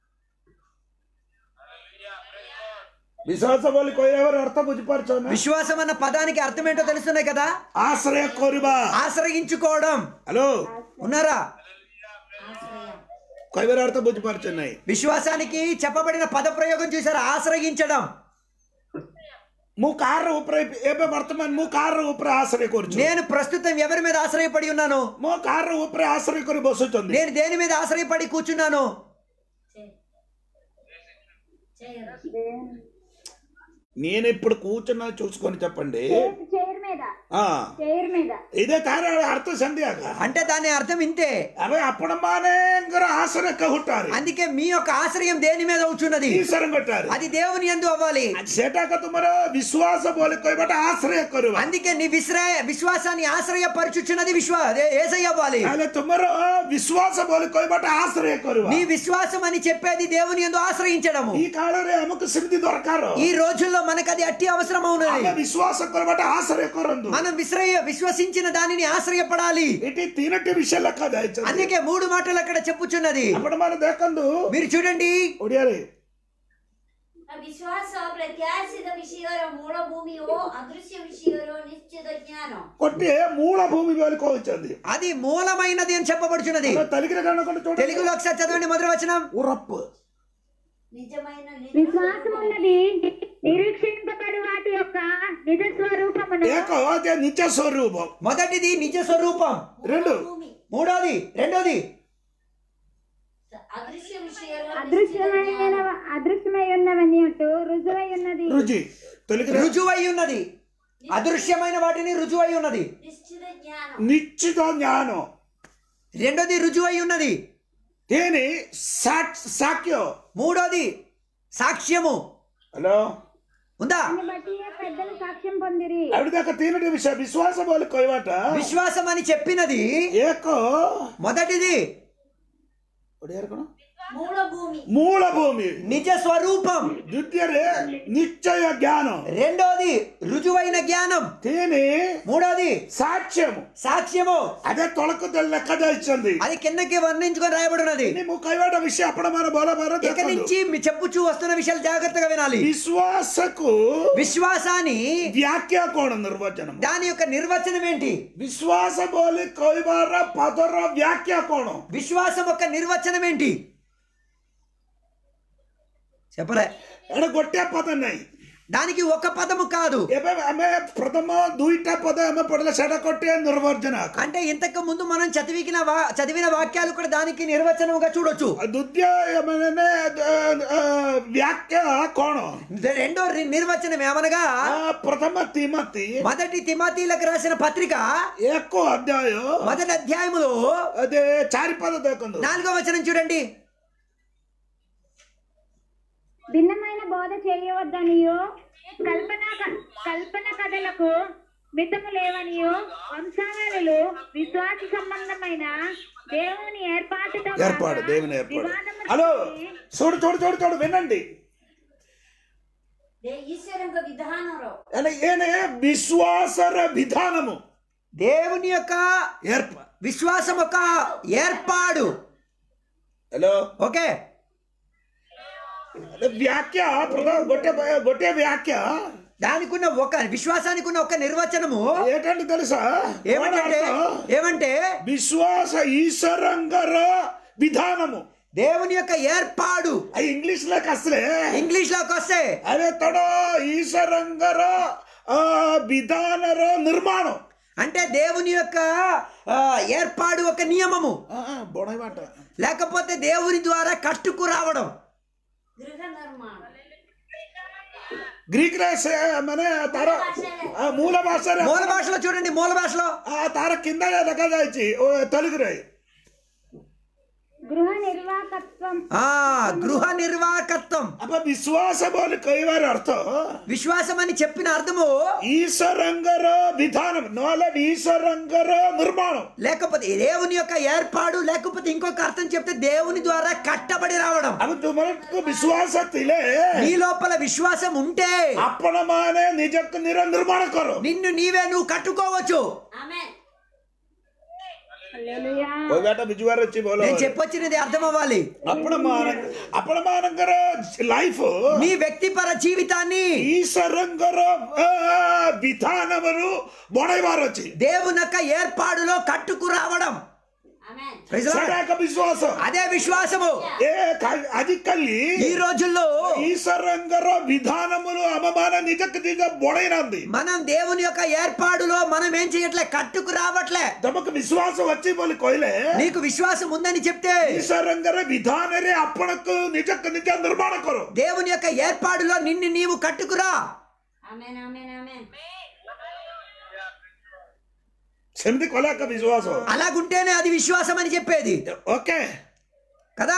విశ్వాస ବୋଲି କହିବାର ଅର୍ଥ ବୁଝିପାରୁଛ ନା విశ్వాసం అన్న పదానికి అర్థం ఏంటో తెలుస్తున్నాయి కదా. ఆశ్రయ କରିବା ఆశ్రయించుకోవడం. హలో ఉన్నారా? କହିବାର ଅର୍ଥ ବୁଝିପାରୁଛ ନାହିଁ విశ్వాసానికి చెప్పబడిన పద ప్రయోగం చూసారా? ఆశ్రయించడం. ମୁଁ କାହାର ଉପରେ ଏବେ ବର୍ତ୍ତମାନ ମୁଁ କାହାର ଉପରେ ଆଶ୍ରୟ କରୁଛି నేను ప్రస్తుతం ఎవరి మీద ఆశ్రయపడి ఉన్నాను? ମୁଁ କାହାର ଉପରେ ఆశ్రୟ କରି ବସୁଛନ୍ତି నేను దేని మీద ఆశ్రయపడి కూర్చున్నాను? నేను ఇప్పుడు కూర్చున్నా చూసుకొని చెప్పండి చైర్ మీద ఆ చైర్ మీద ఇదే తార అర్థ సంధ్యాక అంటే దాని అర్థం ఇంతే. అవి అప్పుడు మానేంగర ఆశ్రయ కొట్టారు అందుకే మీ యొక్క ఆశ్రయం దేని మీద అవుతున్నది? ఈశ్వరం కొట్టారు అది దేవుని యందు అవ్వాలి. సేటాక తుమర విశ్వాస బోలి కొయ్యబట ఆశ్రయ కరువ అందుకే నీ విశ్రయ విశ్వాసాన్ని ఆశ్రయపరచుచున్నది విశ్వా యేసయ్య అవ్వాలి. అలా తుమర విశ్వాస బోలి కొయ్యబట ఆశ్రయ కరువ నీ విశ్వాసం అని చెప్పేది దేవుని యందు ఆశ్రయించడము. ఈ కాలరే అమకు సిద్ధి దొరకారు ఈ రోజుల్లో మనకు అది అట్టి అవసరం అవునది. ఆమె విశ్వాస కొయ్యబట ఆశ్రయ కొరందు మనం విశ్రయ విశ్వసించిన దానిని ఆశ్రయపడాలి. ఇటు తినటి విషయం లెక్క దాయిచండి అందుకే మూడు మాటలు అక్కడ చెప్పుచున్నది. అప్పుడు మనం దేకందు మీరు చూడండి. ఒడియారే ವಿಶ್ವಾಸ ಪ್ರತ್ಯಾಶಿತ ವಿಷಯರ ಮೂಲ ಭೂಮಿಯೋ ಅದೃಶ್ಯ ವಿಷಯರೋ ನಿಶ್ಚಿತ ಜ್ಞಾನ కొట్టి మూల భూమి వెళ్ళుకోవచ్చింది అది మూలమైనది అని చెప్పబడుచున్నది. తలిగిన కనుకొని చూడండి తెలుగులో ఒకసారి చదవండి మొదటి వచనం. ఉరప్పు నిజమైన విశ్వాసం ఉన్నది నిరీక్షింపబడు వాటి యొక్క నిజ స్వరూపమును ఏకో అదే నిజ స్వరూపం మొదటిది నిజ స్వరూపం. రెండు భూమి మూడోది రెండోది ಅದೃಶ್ಯ ವಿಷಯರೋ అదృశ్యమైన అదృశ్యమై ఉన్నవని అటు రుజువై ఉన్నది. రుజి తొలిగిన రుజువై ఉన్నది. అదృశ్యమైన వాటిని రుజువై ఉన్నది. ನಿಶ್ಚಿತ ಜ್ಞಾನ నిశ్చిత జ్ఞానం రెండోది రుజువై ఉన్నది. దేని సాక్ష్యం మూడోది సాక్ష్యము. హలో ఉందా? దాన్ని బట్టి పెద్దలు సాక్ష్యం పొందిరి. అవిదాకా తీనటి విషయం విశ్వాసం వాళ్ళు కొయ్యమాట విశ్వాసం అని చెప్పినది ఏకో మొదటిది మూల భూమి మూల భూమి, నిజ స్వరూపం. ద్వితీయరే నిశ్చయ జ్ఞానం, రెండోది రుజువైన జ్ఞానం. తీని మూడోది సాక్ష్యము. సాక్ష్యము. అదే తొలకు లెక్కగా ఇచ్చింది. అది కిందకి వర్ణించుకొని రాయబడినది. నీవు కైవాడ విషయం అప్పుడు మన బోలబార ఇక నుంచి మీ చెప్పుచూ వస్తున్న విషయాలు జాగ్రత్తగా వినాలి. విశ్వాసకు విశ్వాసాన్ని వ్యాఖ్యా కోణ నిర్వచనం, దాని యొక్క నిర్వచనం ఏంటి? విశ్వాస బోలి కైవార పదర వ్యాఖ్యా కోణం. విశ్వాసం యొక్క నిర్వచనం ఏంటి చెప్పలే? ఎడ గొట్టే పదం నై, దానికి ఒక పదము కాదు. ଏବେ ଆମେ ପ୍ରଥମ ଦୁଇଟା ପଦ ଆମେ ପଢିଲେ ସେଟା ଗୋଟିଏ ନିର୍వచన. అంటే ఇంతకు ముందు మనం చదివిన చదివిన వాక్యాలు కూడా దానికి నిర్వచనముగా చూడొచ్చు. ద్వితీయ ମାନେ వ్యాఖ్య కోణ. రెండో నిర్వచనం ఏమనగా ప్రథమ తిమోతి మొదటి తిమోతిలకు రాసిన పత్రిక ఏకో అధ్యాయం మొదటి అధ్యాయములో అదే చారి పద దేకందు నాలుగో వచనం చూడండి. భిన్నమైన బోధ చేయవద్దనియో, కల్పన కల్పన కథలకు మితము లేవనియో, వంశావళులు విశ్వాస సంబంధమైన దేవుని ఏర్పాటుతో ఏర్పాటు దేవుని ఏర్పాటు. హలో చూడు చూడు చూడు చూడు వినండి. ఈశ్వరంగ విధానంలో ఏనే విశ్వాసర విధానము, దేవుని యొక్క ఏర్ప విశ్వాసం యొక్క ఏర్పాడు. హలో ఓకే, వ్యాఖ్య గొట్టె గొట్టె వ్యాఖ్య దానికి ఉన్న ఒక విశ్వాసానికి ఉన్న ఒక నిర్వచనము ఏంటంటే తెలుసా? ఏమంటే ఏమంటే విశ్వాస ఈశ్వరంగర విధానము, దేవుని యొక్క ఏర్పాడు. అది ఇంగ్లీష్ లోకి అసలే ఇంగ్లీష్ లోకి వస్తే అదే తడో ఈశ్వరంగర విధానర నిర్మాణం అంటే దేవుని యొక్క ఏర్పాడు ఒక నియమము, బొడమాట లేకపోతే దేవుని ద్వారా కట్టుకు రావడం. గృహ నిర్మాణం గ్రీక్ రాస మన తార మూల భాష మూల భాషలో చూడండి. మూల భాషలో ఆ తార కింద లెక్కదాయిచి తెలుగు రాయి గృహ నిర్వాహకత్వం. ఆ గృహ నిర్వాహకత్వం. అప్ప విశ్వాస బోలి కైవారి అర్థం విశ్వాసం అని చెప్పిన అర్థము ఈశ్వరంగర విధానం, నోల ఈశ్వరంగర నిర్మాణం, లేకపోతే దేవుని యొక్క ఏర్పాడు, లేకపోతే ఇంకొక అర్థం చెప్తే దేవుని ద్వారా కట్టబడి రావడం. అవి తుమరకు విశ్వాస తిలే నీ లోపల విశ్వాసం ఉంటే అప్పణమానే నిజకు నిర నిర్మాణ కరు, నిన్ను నీవే నువ్వు కట్టుకోవచ్చు. ఆమేన్. హల్లెలూయా. ఓగాట బిజువారు వచ్చి బోలో నేను చెప్పొచ్చినది అర్థం అవ్వాలి. అప్పణమాన అప్పణమానంగర లైఫ్ నీ వ్యక్తిపర జీవితాన్ని ఈశ్వరంగర విధానమును బొడైవారు వచ్చి దేవుని యొక్క ఏర్పాడులో కట్టుకు రావడం. ఆమేన్. Praise the Lord. సడాక విశ్వాసం అదే విశ్వాసము. ఏ అది కల్లి ఈ రోజుల్లో ఈశ్వరంగర విధానములు అవమాన నిజకు నిజ బొడైనంది. మనం దేవుని యొక్క ఏర్పాడులో మనం ఏం చేయట్లే, కట్టుకు రావట్లే. తమకు విశ్వాసం వచ్చి బోలి కోయిలే నీకు విశ్వాసం ఉందని చెప్తే ఈశ్వరంగర విధానరే అప్పణకు నిజకు నిజ నిర్మాణ కరు, దేవుని యొక్క ఏర్పాడులో నిన్ను నీవు కట్టుకురా. ఆమేన్ ఆమేన్ ఆమేన్. సెమిది కొలాక విశ్వాసం అలాగుంటేనే అది విశ్వాసం అని చెప్పేది ఓకే కదా.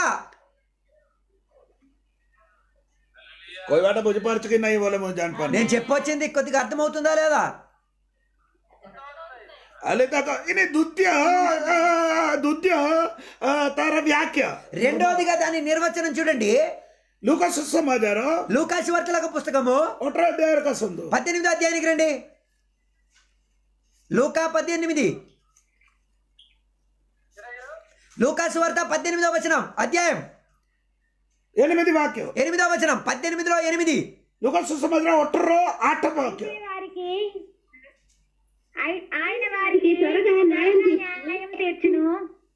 కోయివాట బుజ్జిపరచుకి నై బోలే ముझे जान पाने నేను చెప్పొచ్చింది కొద్దిగా అర్థమవుతుందా లేదా? అలే తక ఇని ద్వితీయ ద్వితీయ తార వ్యాఖ్య రెండోదిగా దాని నిర్వచనం చూడండి. లూకాసు సమాచారం లూకాసు వార్తల పుస్తకము ఒకటో అధ్యాయం కసందు పద్దెనిమిదో అధ్యాయానికి రండి. లూకా పద్దెనిమిది, లూకాసు వార్త పద్దెనిమిదో వచనం అధ్యాయం ఎనిమిది వాక్యం ఎనిమిదో వచనం పద్దెనిమిదిలో ఎనిమిది. లూకాసు సమాచారం ఒకటో ఆట వాక్యం. వారికి ఆయ- ఆయన వారికి త్వరగా న్యాయం న్యాయం తీర్చును.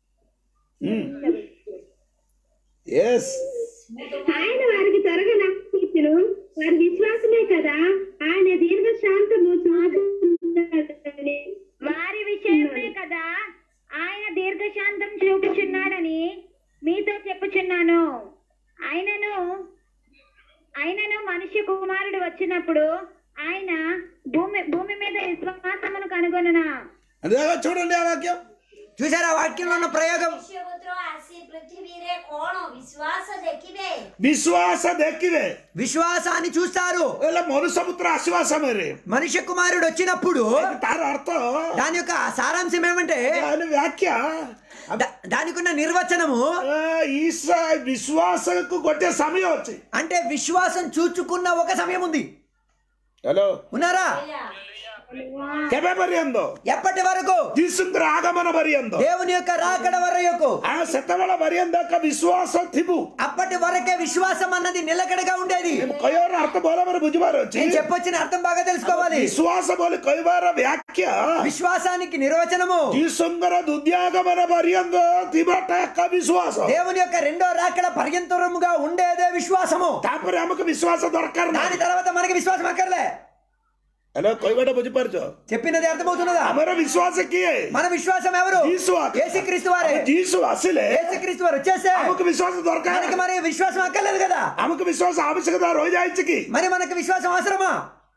ఎస్ ఆయన వారికి త్వరగా న్యాయం తీర్చును. వారి విశ్వాసమే కదా ఆయన దీర్ఘ శాంతము చూపుచున్నాడని. వారి విషయమే కదా ఆయన దీర్ఘశాంతం చూపుచున్నాడని మీతో చెప్పుచున్నాను. ఆయనను ఆయనను మనుష్య కుమారుడు వచ్చినప్పుడు ఆయన భూమి భూమి మీద విశ్వాసమును కనుగొనునా. అదే చూడండి ఆ వాక్యం. చూసారా వాక్యంలో ఉన్న ప్రయోగం? ମନୁଷ୍ୟପୁତ୍ର ଆସି ପୃଥିବୀରେ କଣ ବିଶ୍ୱାସ ଦେଖିବେ? విశ్వాస దక్కివే విశ్వాసాన్ని చూస్తారు. ఇలా మనుషపుత్ర ఆశీర్వాద సమୟରେ మనుష్య కుమారుడు వచ్చినప్పుడు ତାର ଅର୍ଥ దాని యొక్క సారాంశం ఏమంటే దాని వ్యాఖ్య దా- దానికి ఉన్న నిర్వచనము ఈశా విశ్వాసకు కొట్టే సమయం వచ్చి అంటే విశ్వాసం చూచుకున్న ఒక సమయం ఉంది. హలో ఉన్నారా? କେବେ ପର୍ଯ୍ୟନ୍ତ? ఎప్పటి వరకు? ଯୀଶୁଙ୍କର ଆଗମନ ପର୍ଯ୍ୟନ୍ତ। దేవుని యొక్క రాకడ వరకు. ఆ ସେତେବେଳେ ପର୍ଯ୍ୟନ୍ତ ଏକ ବିଶ୍ୱାସ ଥିବୁ। అప్పటి వరకే విశ్వాసం అన్నది నిలకడగా ఉండేది. କହିବାର ଅର୍ଥ ଭଲ ଭାବରେ ବୁଝିବାର ଅଛି। నేను చెప్పొచ్చిన అర్థం బాగా తెలుసుకోవాలి. ବିଶ୍ୱାସ ବୋଲି କହିବାର వ్యాఖ్య విశ్వాసానికి నిర్వచనము ଯୀଶୁଙ୍କର ଦ୍ୱିତୀୟାଗମନ ପର୍ଯ୍ୟନ୍ତ ଥିବାଟା ଏକ ବିଶ୍ୱାସ। దేవుని యొక్క రెండో రాకడ పర్యంతరముగా ఉండేదే విశ్వాసము. ତାପରେ ଆମକୁ ବିଶ୍ୱାସ ଦରକାର ନାହିଁ। దాని తర్వాత మనకి విశ్వాసం అక్కర్లే. హలో କହିବାଟା ବୁଝିପାରୁଛ? చెప్పినది అర్థమవుతున్నదా? ଆମର ବିଶ୍ୱାସ କିଏ? మన విశ్వాసం ఎవరు? ଯୀଶୁ యేసుక్రీస్తు వారే. ଯୀଶୁ ଆସିଲେ యేసుక్రీస్తు వారు వచ్చేస్తే ଆମକୁ విశ్వాସ ଦରକାର। మనకి మరి విశ్వాసం అక్కర్లేదు కదా. ଆମକୁ విశ్వాସ ఆవశ్యకత ରହିଯାଇଛି କି? మరి మనకి విశ్వాసం అవసరమా?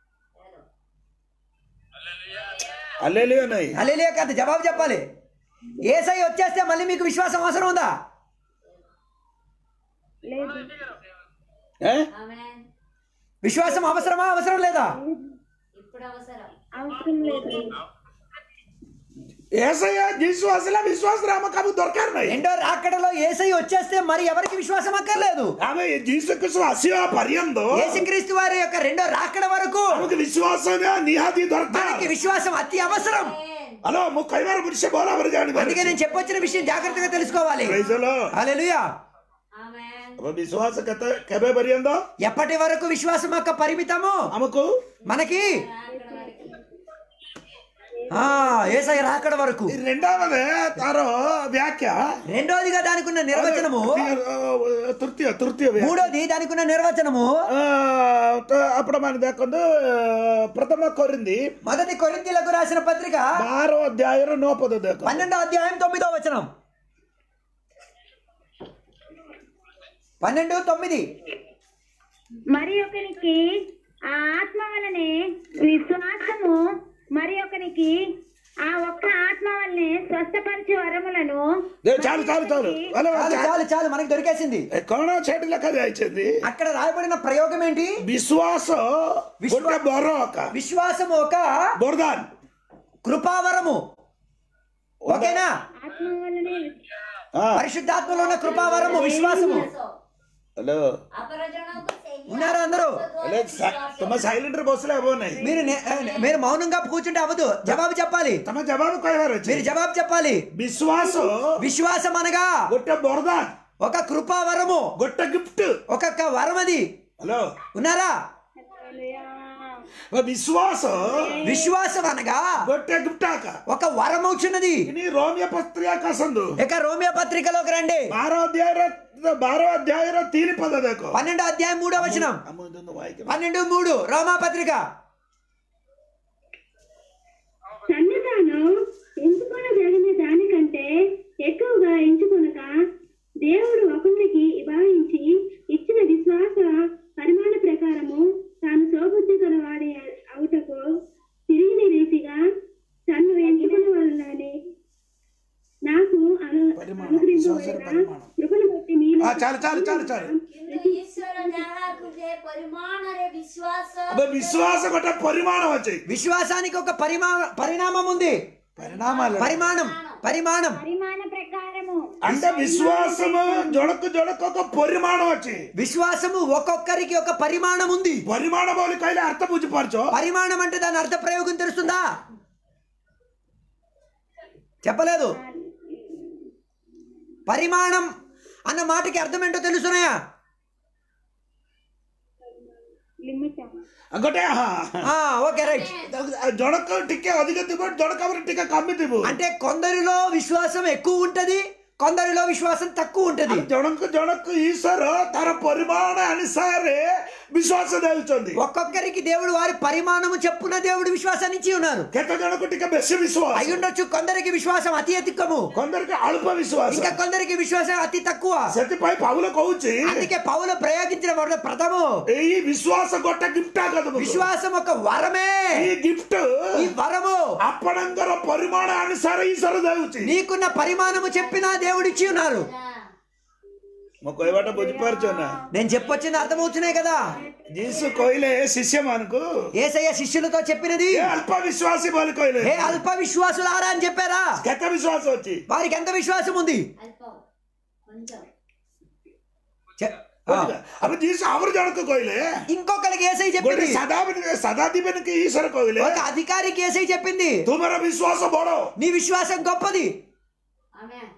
హల్లెలూయా ନାହିଁ। హల్లెలూయా కాదు, జవాబు చెప్పాలి. యేసై వచ్చేస్తే మళ్ళీ మీకు విశ్వాసం అవసరం ఉందా? ఏ? ఆమేన్. విశ్వాసం అవసరమా అవసరం లేదా? ఇప్పుడు అవసరం. అవసరం లేదు. యేసయ్య ଯୀଶୁ ଆସିଲା ବିଶ୍ୱାସରେ ଆମକୁ ଆମକୁ ଦରକାର ନାହିଁ। రెండో రాకడలో యేసై వచ్చేస్తే మరి ఎవరికి విశ్వాసం అక్కర్లేదు. ଆମେ ଯୀଶୁ ଖ୍ରୀଷ୍ଟ ଆସିବା పర్యంత యేసుక్రీస్తు వారి యొక్క రెండో రాకడ వరకు ଆମକୁ విశ్వాସ ନିହାତି ଦରକାର। మనకి విశ్వాసం అతి అవసరం. హలో ମୁଁ କହିବାର ବୁଝିଛ ଭଲ ଭାବରେ ଜାଣିପାରିବେ। అందుకే నేను చెప్పొచ్చిన విషయం జాగ్రత్తగా తెలుసుకోవాలి. Praise the Lord। హల్లెలూయా. ఆమేన్. अब విశ్వాస కథ కేబే పర్యంత ఎప్పటి వరకు విశ్వాసం యొక్క పరిమితము ଆମକୁ మనకి ఆ యేసై రాకడ వరకు. ఈ రెండవది తార వ్యాఖ్య రెండోదిగా దానికి ఉన్న నిర్వచనము, తృతీయ తృతీయ వ్యాఖ్య మూడోది దానికి ఉన్న నిర్వచనము అప్పుడు మనం ଦେଖନ୍ତୁ ప్రథమ కొరింథీ మొదటి కొరింథీలకు రాసిన పత్రిక బారో అధ్యాయం నో పద ଦେଖ పన్నెండో అధ్యాయం తొమ్మిదో వచనం. పన్నెండు తొమ్మిది. మరి ఒకనికి ఆ ఆత్మ వలనే విశ్వాసము, మరి ఒకనికి ఆ ఒక్క ఆత్మ వల్లనే స్వస్థపరిచే వరములను, చాలు చాలు చాలు చాలు చాలు చాలు మనకి దొరికేసింది. କଣ ସେଠି ଲେଖା ଯାଇଛନ୍ତି? అక్కడ రాయబడిన ప్రయోగం ఏంటి? విశ్వాస ଗୋଟେ ବର ఒక విశ్వాసము ఒక వరదాన కృపావరము. ఓకేనా? ఆత్మ వలనే పరిశుద్ధాత్మలో ఉన్న కృపావరము విశ్వాసము. హలో అపర జనకు ସେହି ఉన్నారా అందరూ? ତମେ ସାଇଲେଣ୍ଟ ରେ ବସିଲେ ହବ ନାହିଁ। మీరు నే- మీరు మౌనంగా కూర్చుంటే అవ్వదు, జవాబు చెప్పాలి. ତମେ ଜବାବ କହିବାର ଅଛି। మీరు జవాబు చెప్పాలి. విశ్వాସ విశ్వాసం అనగా ଗୋଟେ ବରଦାନ, ఒక కృపావరము, ଗୋଟେ గిఫ్ట్। ఒక్కొక్క వరం అది. హలో ఉన్నారా? విశ్వాସ విశ్వాసం అనగా ଗୋଟେ గిఫ్ట్ ఆక ఒక వరం అవుతున్నది. ఇని రోమియో పత్రిక ఆసందు ఇక రోమియో పత్రికలోకి రండి. బారో అధ్యాయం బారో అధ్యాయం తీని పద దేకో పన్నెండో అధ్యాయం మూడో వచనం. అమ్మ ఇదొందు వాయిక పన్నెండు మూడు రోమా పత్రిక. తన్ను తాను ఎంచుకొనదగిన దానికంటే ఎక్కువగా ఎంచుకొనక దేవుడు ఒకరికి భావించి ఇచ్చిన విశ్వాస పరిమాణ ప్రకారము తాను సోబుద్ధి గలవాడి అవుటకు తిరిగిన రీతిగా తన్ను ఎంచుకున్న వలనని నాకు అను- అనుగ్రహించబడిన కృపను బట్టి మీరు చాలు చాలు చాలు చాలు କିନ୍ତୁ ଈଶ୍ୱର ଯାହାକୁ ଯେ ପରିମାଣରେ ବିଶ୍ୱାସ అబ్బే విశ్వాస ଗୋଟେ ପରିମାଣ ଅଛି। విశ్వాసానికి ఒక పరిమా పరిణామం ఉంది. పరిణామాలు పరిమాణం పరిమాణం పరిమాణ ప్రకారము అంటే విశ్వాసము జొడకు జొడకు ఒక పరిమాణం ଅଛି। విశ్వాసము ఒక్కొక్కరికి ఒక పరిమాణం ఉంది. పరిమాణ బోలి కైలే అర్థం బుଝିପାରୁଛ? పరిమాణం అంటే దాని అర్థ ప్రయోగం తెలుస్తుందా? చెప్పలేదు. పరిమాణం అన్న మాటకి అర్థం ఏంటో తెలుసున్నాయా? లిమిట్ ଗୋଟେ ఆ, ఓకే రైట్. జొడకు ଟିକେ ଅଧିକ ଥିବ, జొడకు అవరు ଟିକେ కమ్మి ଥିବ। అంటే కొందరిలో విశ్వాసం ఎక్కువ ఉంటది, కొందరిలో విశ్వాసం తక్కువ ఉంటది. జొడకు జొడకు ఈశ్వర తన పరిమాణ అనుసారే విశ్వాస ଦେଉଛନ୍ତି ఒక్కొక్కరికి దేవుడు వారి పరిమాణము చెప్పున దేవుడు విశ్వాసాన్ని ఇచ్చి ఉన్నారు. କେତେ ଜଣକୁ ଟିକେ ବେଶୀ విశ్వాସ, అయి ఉండొచ్చు కొందరికి విశ్వాసం అతి అధికము, కొందరికి అల్ప విశ్వాସ. ఇంకా కొందరికి విశ్వాసం అతి తక్కువ. ସେଥିପାଇଁ ପାଉଲ କହୁଛି అందుకే పౌలు ప్రయోగించిన వర్ణ ప్రథము ଏଇ విశ్వాସ ଗୋଟେ గిఫ୍ଟ ଆଗତ విశ్వాసం ఒక వరమే. ఈ గిఫ్ଟ ఈ వరము ଆପଣଙ୍କର ପରିମାଣ ଅନୁସାରେ ଈଶ୍ୱର ଦେଉଛି. నీకున్న పరిమాణము చెప్పిన దేవుడు ఇచ్చి ఉన్నారు. ମୁଁ କହିବାଟା ବୁଝିପାରୁଛ ନା? నేను చెప్పొచ్చింది అర్థమవుతున్నాయి కదా. ଯୀଶୁ କହିଲେ ଶିଷ୍ୟମାନଙ୍କୁ యేసయ్య శిష్యులతో చెప్పినది ଏ ଅଳ୍ପ ବିଶ୍ୱାସୀ ବୋଲି କହିଲେ. హే అల్ప విశ్వాసులారా అని చెప్పారా? କେତେ ବିଶ୍ୱାସ ଅଛି? వారికి ఎంత విశ్వాసం ఉంది? అల్పం కొంచెం చె- ఆ. అప్పుడు ଯୀଶୁ ଆହୁରି ଜଣକୁ କହିଲେ ఇంకొకరికి యేసయ్య ଗୋଟେ చెప్పింది, ସାଧା ସଦାଦିବనికి ଈଶ୍ୱର କହିଲେ ఒక అధికారికి యేసయ్య చెప్పింది, ତୁମର ବିଶ୍ୱାସ ବଡ. నీ విశ్వాసం గొప్పది. ఆమేన్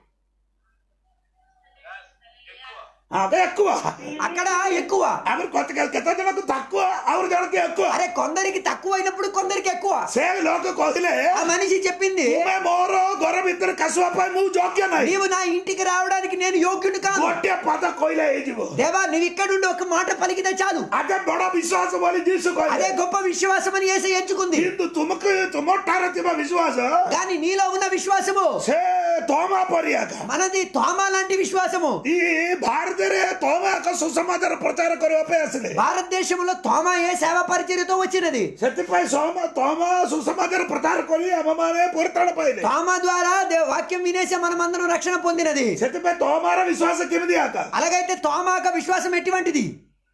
అదే ఎక్కువ. అక్కడ ఎక్కువ. ଆହୁରି କେତେ କେତେ ଜଣକୁ తక్కువ, ଆହୁରି ଜଣକୁ ఎక్కువ. అరే కొందరికి తక్కువ అయినప్పుడు కొందరికి ఎక్కువ. ସେ ଲୋକ କହିଲେ ఆ మనిషి చెప్పింది, ତୁମେ ମୋର ଘର ଭିତରେ କାଶିବା ପାଇଁ ମୁଁ ଯୋଗ୍ୟ ନାହିଁ. నీవు నా ఇంటికి రావడానికి నేను యోగ్యుడు కాదు. ଗୋଟିଏ పଦ କହିଲେ ହେଇଯିବ. దేవా నువ్వు ఇక్కడుండి ఒక మాట పలికితే చాలు. అదే బଡ଼ విశ్వాସ ବୋଲି ଯୀଶୁ అదే କହିଲେ. గొప్ప విశ్వాసం అని యేసయ్య ఎంచుకుంది. କିନ୍ତୁ ତୁମକୁ ତୁମଠାରେ ଥିବା ବିଶ୍ୱାସ కానీ నీలో ఉన్న విశ్వాసము ସେ ତୋମା ପରିଆକା. మనది తోమా లాంటి విశ్వాసము. ఈ భారତରେ తోమా ଏକ ସୁସମାଚାର ପ୍ରଚାର କରିବା ପାଇଁ ଆସିଲେ. భారతదేశంలో తోమా ఏ సేవ పరిచర్యతో వచ్చినది. ସେଥିପାଇଁ ସୋమ- తోమా సుసమాచార ప్రచార କରି ଆମମାନେ ପରିତ୍ରାଣ ପାଇଲେ. తోమా ద్వారా దేవ వాక్యం వినేసి మనమందరం రక్షణ పొందినది. ସେଥିପାଇଁ తోమాର విశ్వాସ କେମିତି ଆକା? అలాగైతే తోమాక విశ్వాసం ఎటువంటిది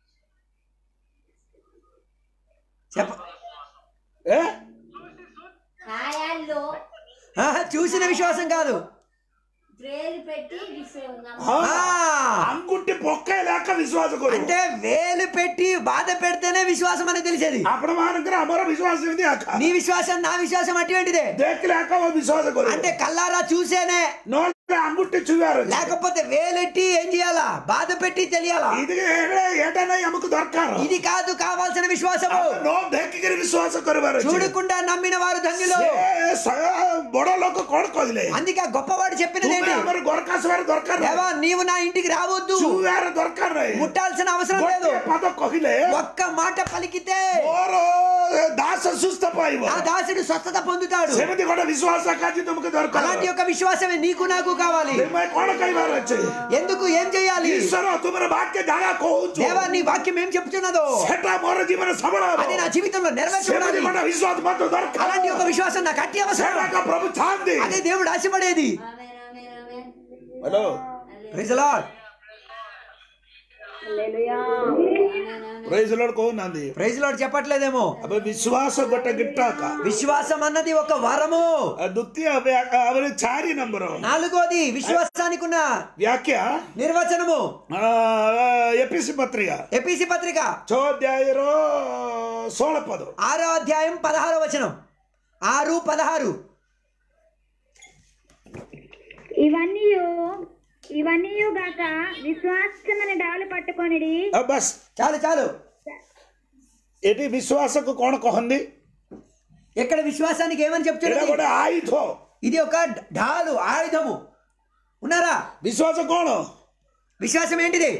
చెప్ప ఏ? కాయాల్లో ఆహా, చూసిన విశ్వాసం కాదు. వేలు పెట్టి విశ్వాసం ఆ, ఆ, అంగుట్టి పొక్కలేక విశ్వాస కరు. అంటే వేలు పెట్టి బాధ పెడితేనే విశ్వాసం అని తెలిసేది. అప్పుడు మనకు అమర విశ్వాసం ఏమిటి అక్క? నీ విశ్వాసం నా విశ్వాసం అటువంటిదే. దేఖలేక విశ్వాస కరు. అంటే కల్లారా చూసేనే, నోళ్ళ అంగుట్టి చూయారు. లేకపోతే వేలెట్టి ఏం చేయాలా? బాధ పెట్టి తెలియాలా? ఇది ఏటైనా ఎముకు దొరకారు. ఇది కాదు కావాల్సిన విశ్వాసము. నో దేఖిగిరి విశ్వాస కరువారు. చూడకుండా నమ్మిన వారు ధన్యులు. బొడ లోక కోడ కొదిలే. అందుకే ఆ గొప్పవాడు చెప్పినది ఏంటి? అమరు గొరకాసవారు దొరకారు. దేవా నీవు నా ఇంటికి రావద్దు, చూవారు దొరకారు. ముట్టాల్సిన అవసరం లేదు. పద కొహిలే ఒక్క మాట పలికితే మోరో దాస సుస్థ పాయివ. ఆ దాసుడు స్వస్థత పొందుతాడు. సెమిది కూడా విశ్వాస కాచి తుమకు దొరకారు. అలాంటి ఒక విశ్వాసమే నీకు నాకు కావాలి. మే కోడ కైవారు వచ్చి. ఎందుకు ఏం చేయాలి? ఈశ్వర తుమర వాక్య జాగా కోహుచు. దేవా నీ వాక్యం ఏం చెప్తున్నదో సెటా మోర జీవన సబళ. అది నా జీవితంలో నెరవేర్చబడాలి. సెమిది కూడా విశ్వాస మాత్ర దొరకారు. అలాంటి ఒక విశ్వాసం నాకు అట్టి అవసరం. సెటాక ప్రభు చాంది. అదే దేవుడు ఆశపడేది. ఆమేన్ ఆమేన్ ఆమేన్ హలో ప్రైజ్ ది లార్డ్. హల్లెలూయా. ప్రైజ్ లార్డ్ కోనంది. ప్రైజ్ ది లార్డ్ చెప్పట్లేదేమో. అబ విశ్వాస గొట్ట గిట్టాక. విశ్వాసం అన్నది ఒక వరము. ద్వితీయ అవరి చారి నంబరు. నాలుగోది విశ్వాసానికి ఉన్న వ్యాఖ్య నిర్వచనము. ఎపిసి పత్రిక ఎపిసి పత్రిక చోద్యాయరో సోళ పదు. ఆరో అధ్యాయం పదహారో వచనం. ఆరు పదహారు. ఇవన్నీ ఇవన్నీ గాక విశ్వాసమని డాలు పట్టుకొనిడి. బస్ చాలు చాలు. ఎటి విశ్వాసకు కోణ కొహంది. ఇక్కడ విశ్వాసానికి ఏమని ఎడ చెప్తున్నది? కూడా ఆయుధం. ఇది ఒక ఢాలు, ఆయుధము. ఉన్నారా? విశ్వాస కోణ విశ్వాసం ఏంటిది?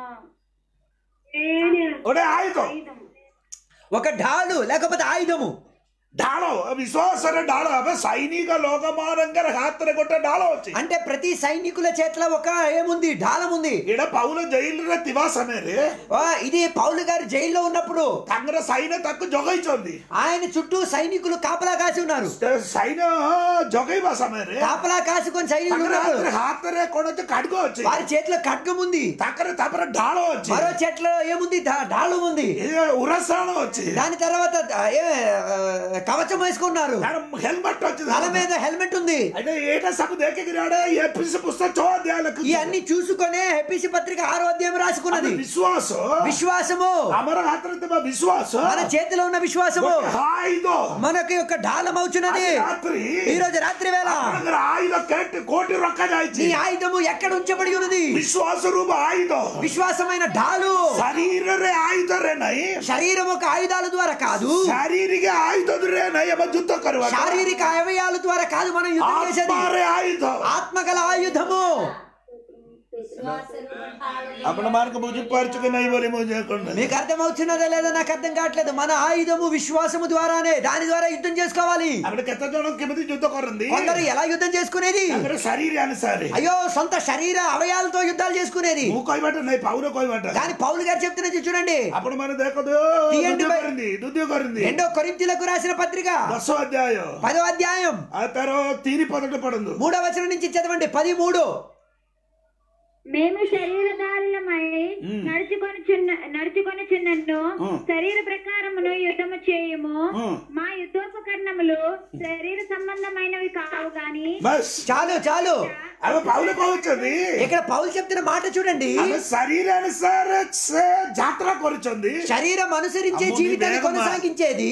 ఒడే ఆయుధం. ఒక ఢాలు లేకపోతే ఆయుధము. డాళో విశ్వాసర డాళో అబే సైనిక లోకమానంగర హాత్ర కొట్ట డాళో వచ్చి. అంటే ప్రతి సైనికుల చేతిలో ఒక ఏముంది? ఢాలం ఉంది. ఇడ పౌల జైలు తివా సమేరే ఆ, ఇది పౌలు గారు జైల్లో ఉన్నప్పుడు తంగర సైన్య తక్కు జొగైచోంది. ఆయన చుట్టూ సైనికులు కాపలా కాసి ఉన్నారు. సైన్య జొగైబా సమేరే కాపలా కాసుకొని సైనికులు ఉన్నారు. హాత్రే కొనొచ్చి కడుగో వచ్చి. వారి చేతిలో ఖడ్గం ఉంది. తక్కర తపర డాళో వచ్చి. మరో చెట్లో ఏముంది? ఢా- ఢాలు ఉంది. ఉరసాణం వచ్చి. దాని తర్వాత ఏ, కవచం వేసుకున్నారు. హెల్మెట్ వచ్చి. తల మీద హెల్మెట్ ఉంది. అంటే ఏట సభ దేకిరాడే ఎపిసి పుస్తక చోద్యాలకు. ఈ అన్ని చూసుకునే ఎపిసి పత్రిక ఆరో అధ్యాయం రాసుకున్నది. విశ్వాసం విశ్వాసము అమర హాత్ర విశ్వాసం మన చేతిలో ఉన్న విశ్వాసము ఆయుధం మనకి యొక్క ఢాలం అవుతున్నది. రాత్రి ఈ రోజు రాత్రి వేళ ఆయుధ కేటి కోటి రొక్క నీ ఆయుధము ఎక్కడ ఉంచబడి ఉన్నది? విశ్వాస రూప ఆయుధం. విశ్వాసమైన ఢాలు. శరీరే ఆయుధ రే నై. శరీరం ఒక ఆయుధాల ద్వారా కాదు. శారీరక ఆయుధ రే నై. అబ యుద్ధ కరువా. శారీరక అవయవాల ద్వారా కాదు మనం యుద్ధం చేసేది. ఆత్మరే ఆయుధం. ఆత్మగల ఆయుధము. विश्वास रूप ढाल आपण मार्ग बुझिपार्చుకు नहीं बोले मुझे कोण మీకు అర్థమవుతున్నదా లేదా నాకు అర్థం కావట్లేదు. మన ఆయుధము విశ్వాసము ద్వారానే, దాని ద్వారా యుద్ధం చేసుకోవాలి. आपण केते जण केमिति युद्ध करंदी కొందరు ఎలా యుద్ధం చేసుకునేది? हमर शरीर अनुसार అయ్యో సొంత శరీర అవయాలతో యుద్ధాలు చేసుకునేది. मु कोई बात नहीं पाउरो कोई बात కానీ పౌలు గారు చెప్తున్నది చూడండి. आपण माने देखो తీయండి युद्ध బై- करंदी युद्ध करंदी రెండో కొరింథీయులకు రాసిన పత్రిక दस अध्याय పదో అధ్యాయం आ तारो तीन पदट पडंदु మూడో వచనం నుంచి చదవండి. పదిమూడు. మేము శరీరధారులమై నడుచుకొనుచున్న నడుచుకొనుచున్నను శరీర ప్రకారమును యుద్ధము చేయము. మా యుద్ధోపకరణములు శరీర సంబంధమైనవి కావు గాని बस చాలు చాలు. अब पाउलो कहउछंदी ఇక్కడ పౌలు చెప్తున్న మాట చూడండి. हम शरीर अनुसार से यात्रा करूछंदी శరీరం అనుసరించే అమ్మో, నీ జీవితాన్ని దేహమా. కొనసాగించేది.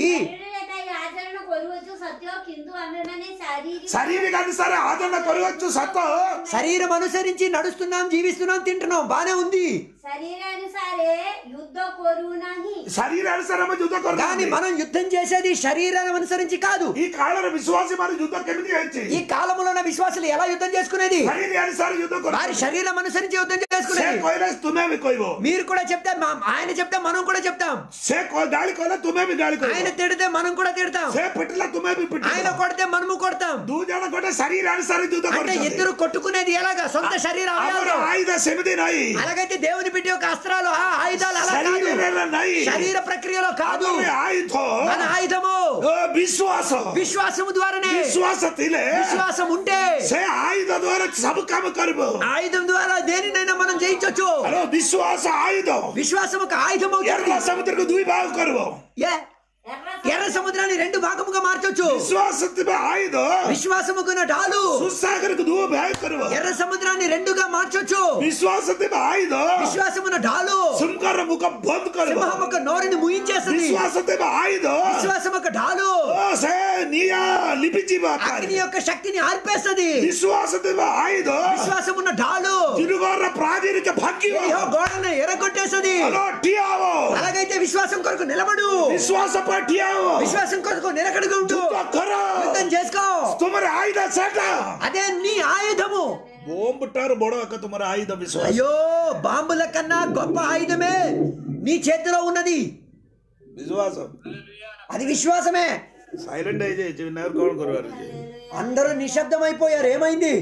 आचरण करूछु सत्य किंतु आम्ही माने शारीरिक शारीरिक अनुसार आदरण करूछु सत्य శరీరం అనుసరించి నడుస్తున్నాం, జీవిస్తున్నాం, తింటున్నాం, బానే ఉంది. शरीरानुसारे युद्ध करू नाही. शरीर अनुसार हम युद्ध కానీ करतो మనం యుద్ధం చేసేది శరీరాన్ని అనుసరించి కాదు. ఈ కాలంలో విశ్వాసి మన యుద్ధం కెమిది అయ్యింది ఈ కాలంలో ఉన్న విశ్వాసులు ఎలా యుద్ధం చేసుకునేది? శరీర అనుసార యుద్ధం వారి करतो శరీరం అనుసరించి యుద్ధం से చేసుకునేది. कोइला तुम्हें भी कोइबो మీరు కూడా చెప్తే మా- ఆయన చెప్తే మనం కూడా చెప్తాం. से कोई गाली कोइला तुम्हें भी गाली ఆయన कोइबो తిడితే మనం కూడా తిడతాం. से पिटला तुम्हें भी ఆయన पिटला కొడితే మనము కొడతాం. दो जण कोटे शरीर अनुसार युद्ध అంటే करतो ఇద్దరు కొట్టుకునేది ఎలాగా? సొంత శరీర ଆମର అవయాలతో. ఆయుధ సెమిది నాయి అలాగైతే దేవుని బిడ్డ యొక్క అస్త్రాలు ఆ ఆయుధాలు అలా కాదు. శరీరంలో నాయి శరీర ప్రక్రియలో కాదు. ଆମର ఆయుధ మన ఆయుధము ఓ విశ్వాಸ విశ్వాసము ద్వారానే. విశ్వాಸ తిలే విశ్వాసం ఉంటే से आयुध द्वारा सब काम करबो ఆయుధం ద్వారా దేనినైనా మనం జయించొచ్చు. हेलो विश्वास आयुध విశ్వాసం ఒక ఆయుధం అవుతుంది. ఎర్ర సముద్రకు दुई भाग करबो ఏ? ఎర్ర సముద్రాన్ని రెండు భాగముగా మార్చొచ్చు. विश्वास तिबे आयुध విశ్వాసముకున్న డాలు सुसागरకు दो भाग करबो ఎర్ర సముద్రాన్ని రెండుగా మార్చొచ్చు. विश्वास तिबे आयुध విశ్వాసమున్న డాలు सिंहर मुख बंद करबो సింహం యొక్క నోరుని ముయించేస్తుంది. विश्वास तिबे आयुध విశ్వాసం యొక్క డాలు ओ से निया लिपि जीवा అగ్ని యొక్క శక్తిని ఆర్పేస్తుంది. विश्वास तिबे आयुध విశ్వాసమున్న డాలు తిరుగోర ప్రాజీరిక భాగ్యం యెహోవా గోడను ఎరగొట్టేస్తుంది. హలో టియావో అలాగైతే విశ్వాసం కొరకు నిలబడు. విశ్వాస పటియావో విశ్వాసం కొరకు నిలకడగా ఉండు. యుద్ధ కర యుద్ధం చేసుకో. తుమర ఆయుధ సేట అదే నీ ఆయుధము. బోంబుటారు బొడో అక్క తుమర ఆయుధ విశ్వాస అయ్యో బాంబుల కన్నా గొప్ప ఆయుధమే నీ చేతిలో ఉన్నది. విశ్వాసం అది విశ్వాసమే. సైలెంట్ అయితే చిన్నవారు కోण करवाరు అందరూ నిశ్శబ్దం అయిపోయారు. ఏమైంది?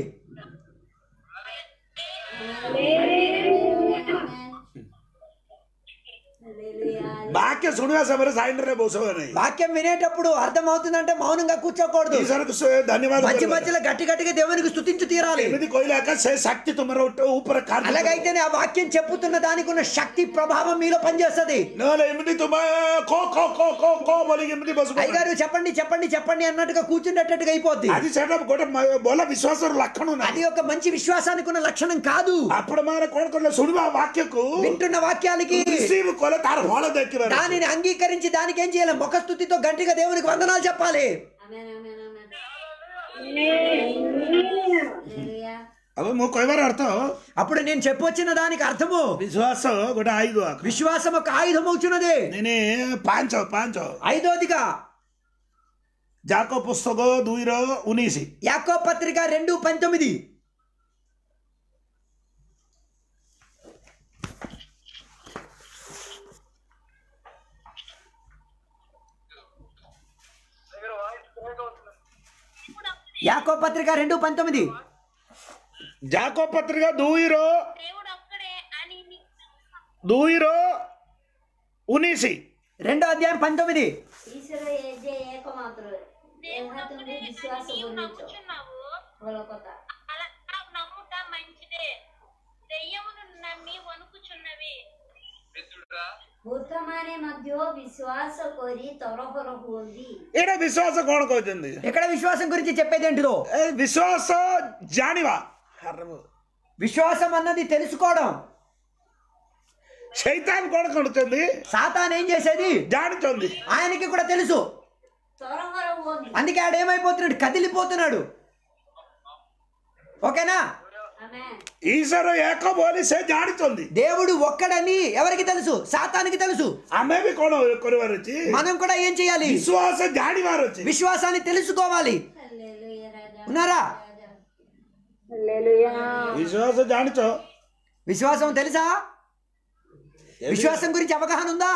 వాక్య సునివా సమర సైలెంట్ రే బోసవని వాక్యం వినేటప్పుడు అర్థం అవుతుందంటే మౌనంగా కూర్చోకూడదు. ఈశ్వరకు ధన్యవాదాలు మధ్య మధ్యలో గట్టి గట్టిగా దేవునికి స్తుతించు తీరాలి. ఎనిమిది కోయిలాక సే శక్తి తుమర ఊపర కార్య అలాగైతేనే ఆ వాక్యం చెప్పుతున్న దానికి ఉన్న శక్తి ప్రభావం మీలో పనిచేస్తుంది. నోల ఎనిమిది తుమ కో కో కో కో కో బోలి ఎనిమిది బసు అయ్యగారు చెప్పండి చెప్పండి చెప్పండి అన్నట్టుగా కూర్చున్నట్టుగా అయిపోద్ది. అది సెటప్ గోట బోల విశ్వాసర లక్షణం అది ఒక మంచి విశ్వాసానికి ఉన్న లక్షణం కాదు. అప్పుడు మన కోణ కొల్ల సునివా వాక్యకు వింటున్న వాక్యాలకి రిసీవ్ కొల తార హోల దక్కి దానిని అంగీకరించి దానికి ఏం చేయాలి? ముఖ స్తుతితో గట్టిగా దేవునికి వందనాలు చెప్పాలి. आमेन आमेन आमेन అవి మో కొయవర అర్థం అప్పుడు నేను చెప్పొచ్చిన దానికి అర్థము విశ్వాస గోట ఐదు విశ్వాసం ఒక ఆయుధం అవుతున్నది. నేనే పాంచో పాంచో ఐదోదిగా జాకో పుస్తకం దూయిరో ఉనీసి యాకో పత్రిక రెండు పంతొమ్మిది. యాకో పత్రిక రెండు పంతొమ్మిది. జాకో పత్రిక దూయిరో దేవుడు ఒక్కడే అని నీకు తెలుసా? దూయిరో ఉనీసి రెండో అధ్యాయం పంతొమ్మిది. ईश्वर ये जे एक मात्र దేవుడు एवढा ఒక్కడే तुम्ही అని विश्वास నీవు बोलतो నమ్ముచున్నావు. बोलकोता అలా నమ్ముట మంచిదే. దెయ్యమును నమ్మి వణుకుచున్నవి. మిత్రుడా భూతమానే మధ్య విశ్వాస కోరి తొరహొర హోంది. ଏଇଟା ବିଶ୍ୱାସ କଣ କହୁଛନ୍ତି ఇక్కడ విశ్వాసం గురించి చెప్పేది ఏంటిదో? ଏ ବିଶ୍ୱାସ ଜାଣିବା విశ్వాసం అన్నది తెలుసుకోవడం. ଶୈତାନ କଣ କରୁଛନ୍ତି సాతాన్ ఏం చేసేది ଜାଣିଛନ୍ତି ఆయనకి కూడా తెలుసు. తొరహొర హోంది. అందుకే ఆడు ఏమైపోతున్నాడు? కదిలిపోతున్నాడు. ఓకేనా? ఆమేన్. ଈଶ୍ୱର ଏକ ବୋଲି ସେ ଜାଣିଛନ୍ତି దేవుడు ఒక్కడని ఎవరికి తెలుసు? సాతానికి తెలుసు. ଆମେ ବି କଣ କରିବାର ଅଛି మనం కూడా ఏం చేయాలి? ବିଶ୍ୱାସ ଜାଣିବାର ଅଛି విశ్వాసాన్ని తెలుసుకోవాలి. హల్లెలూయా రాజా. ఉన్నారా? ବିଶ୍ୱାସ ଜାଣିଛ విశ్వాసం తెలుసా? విశ్వాసం గురించి అవగాహన ఉందా?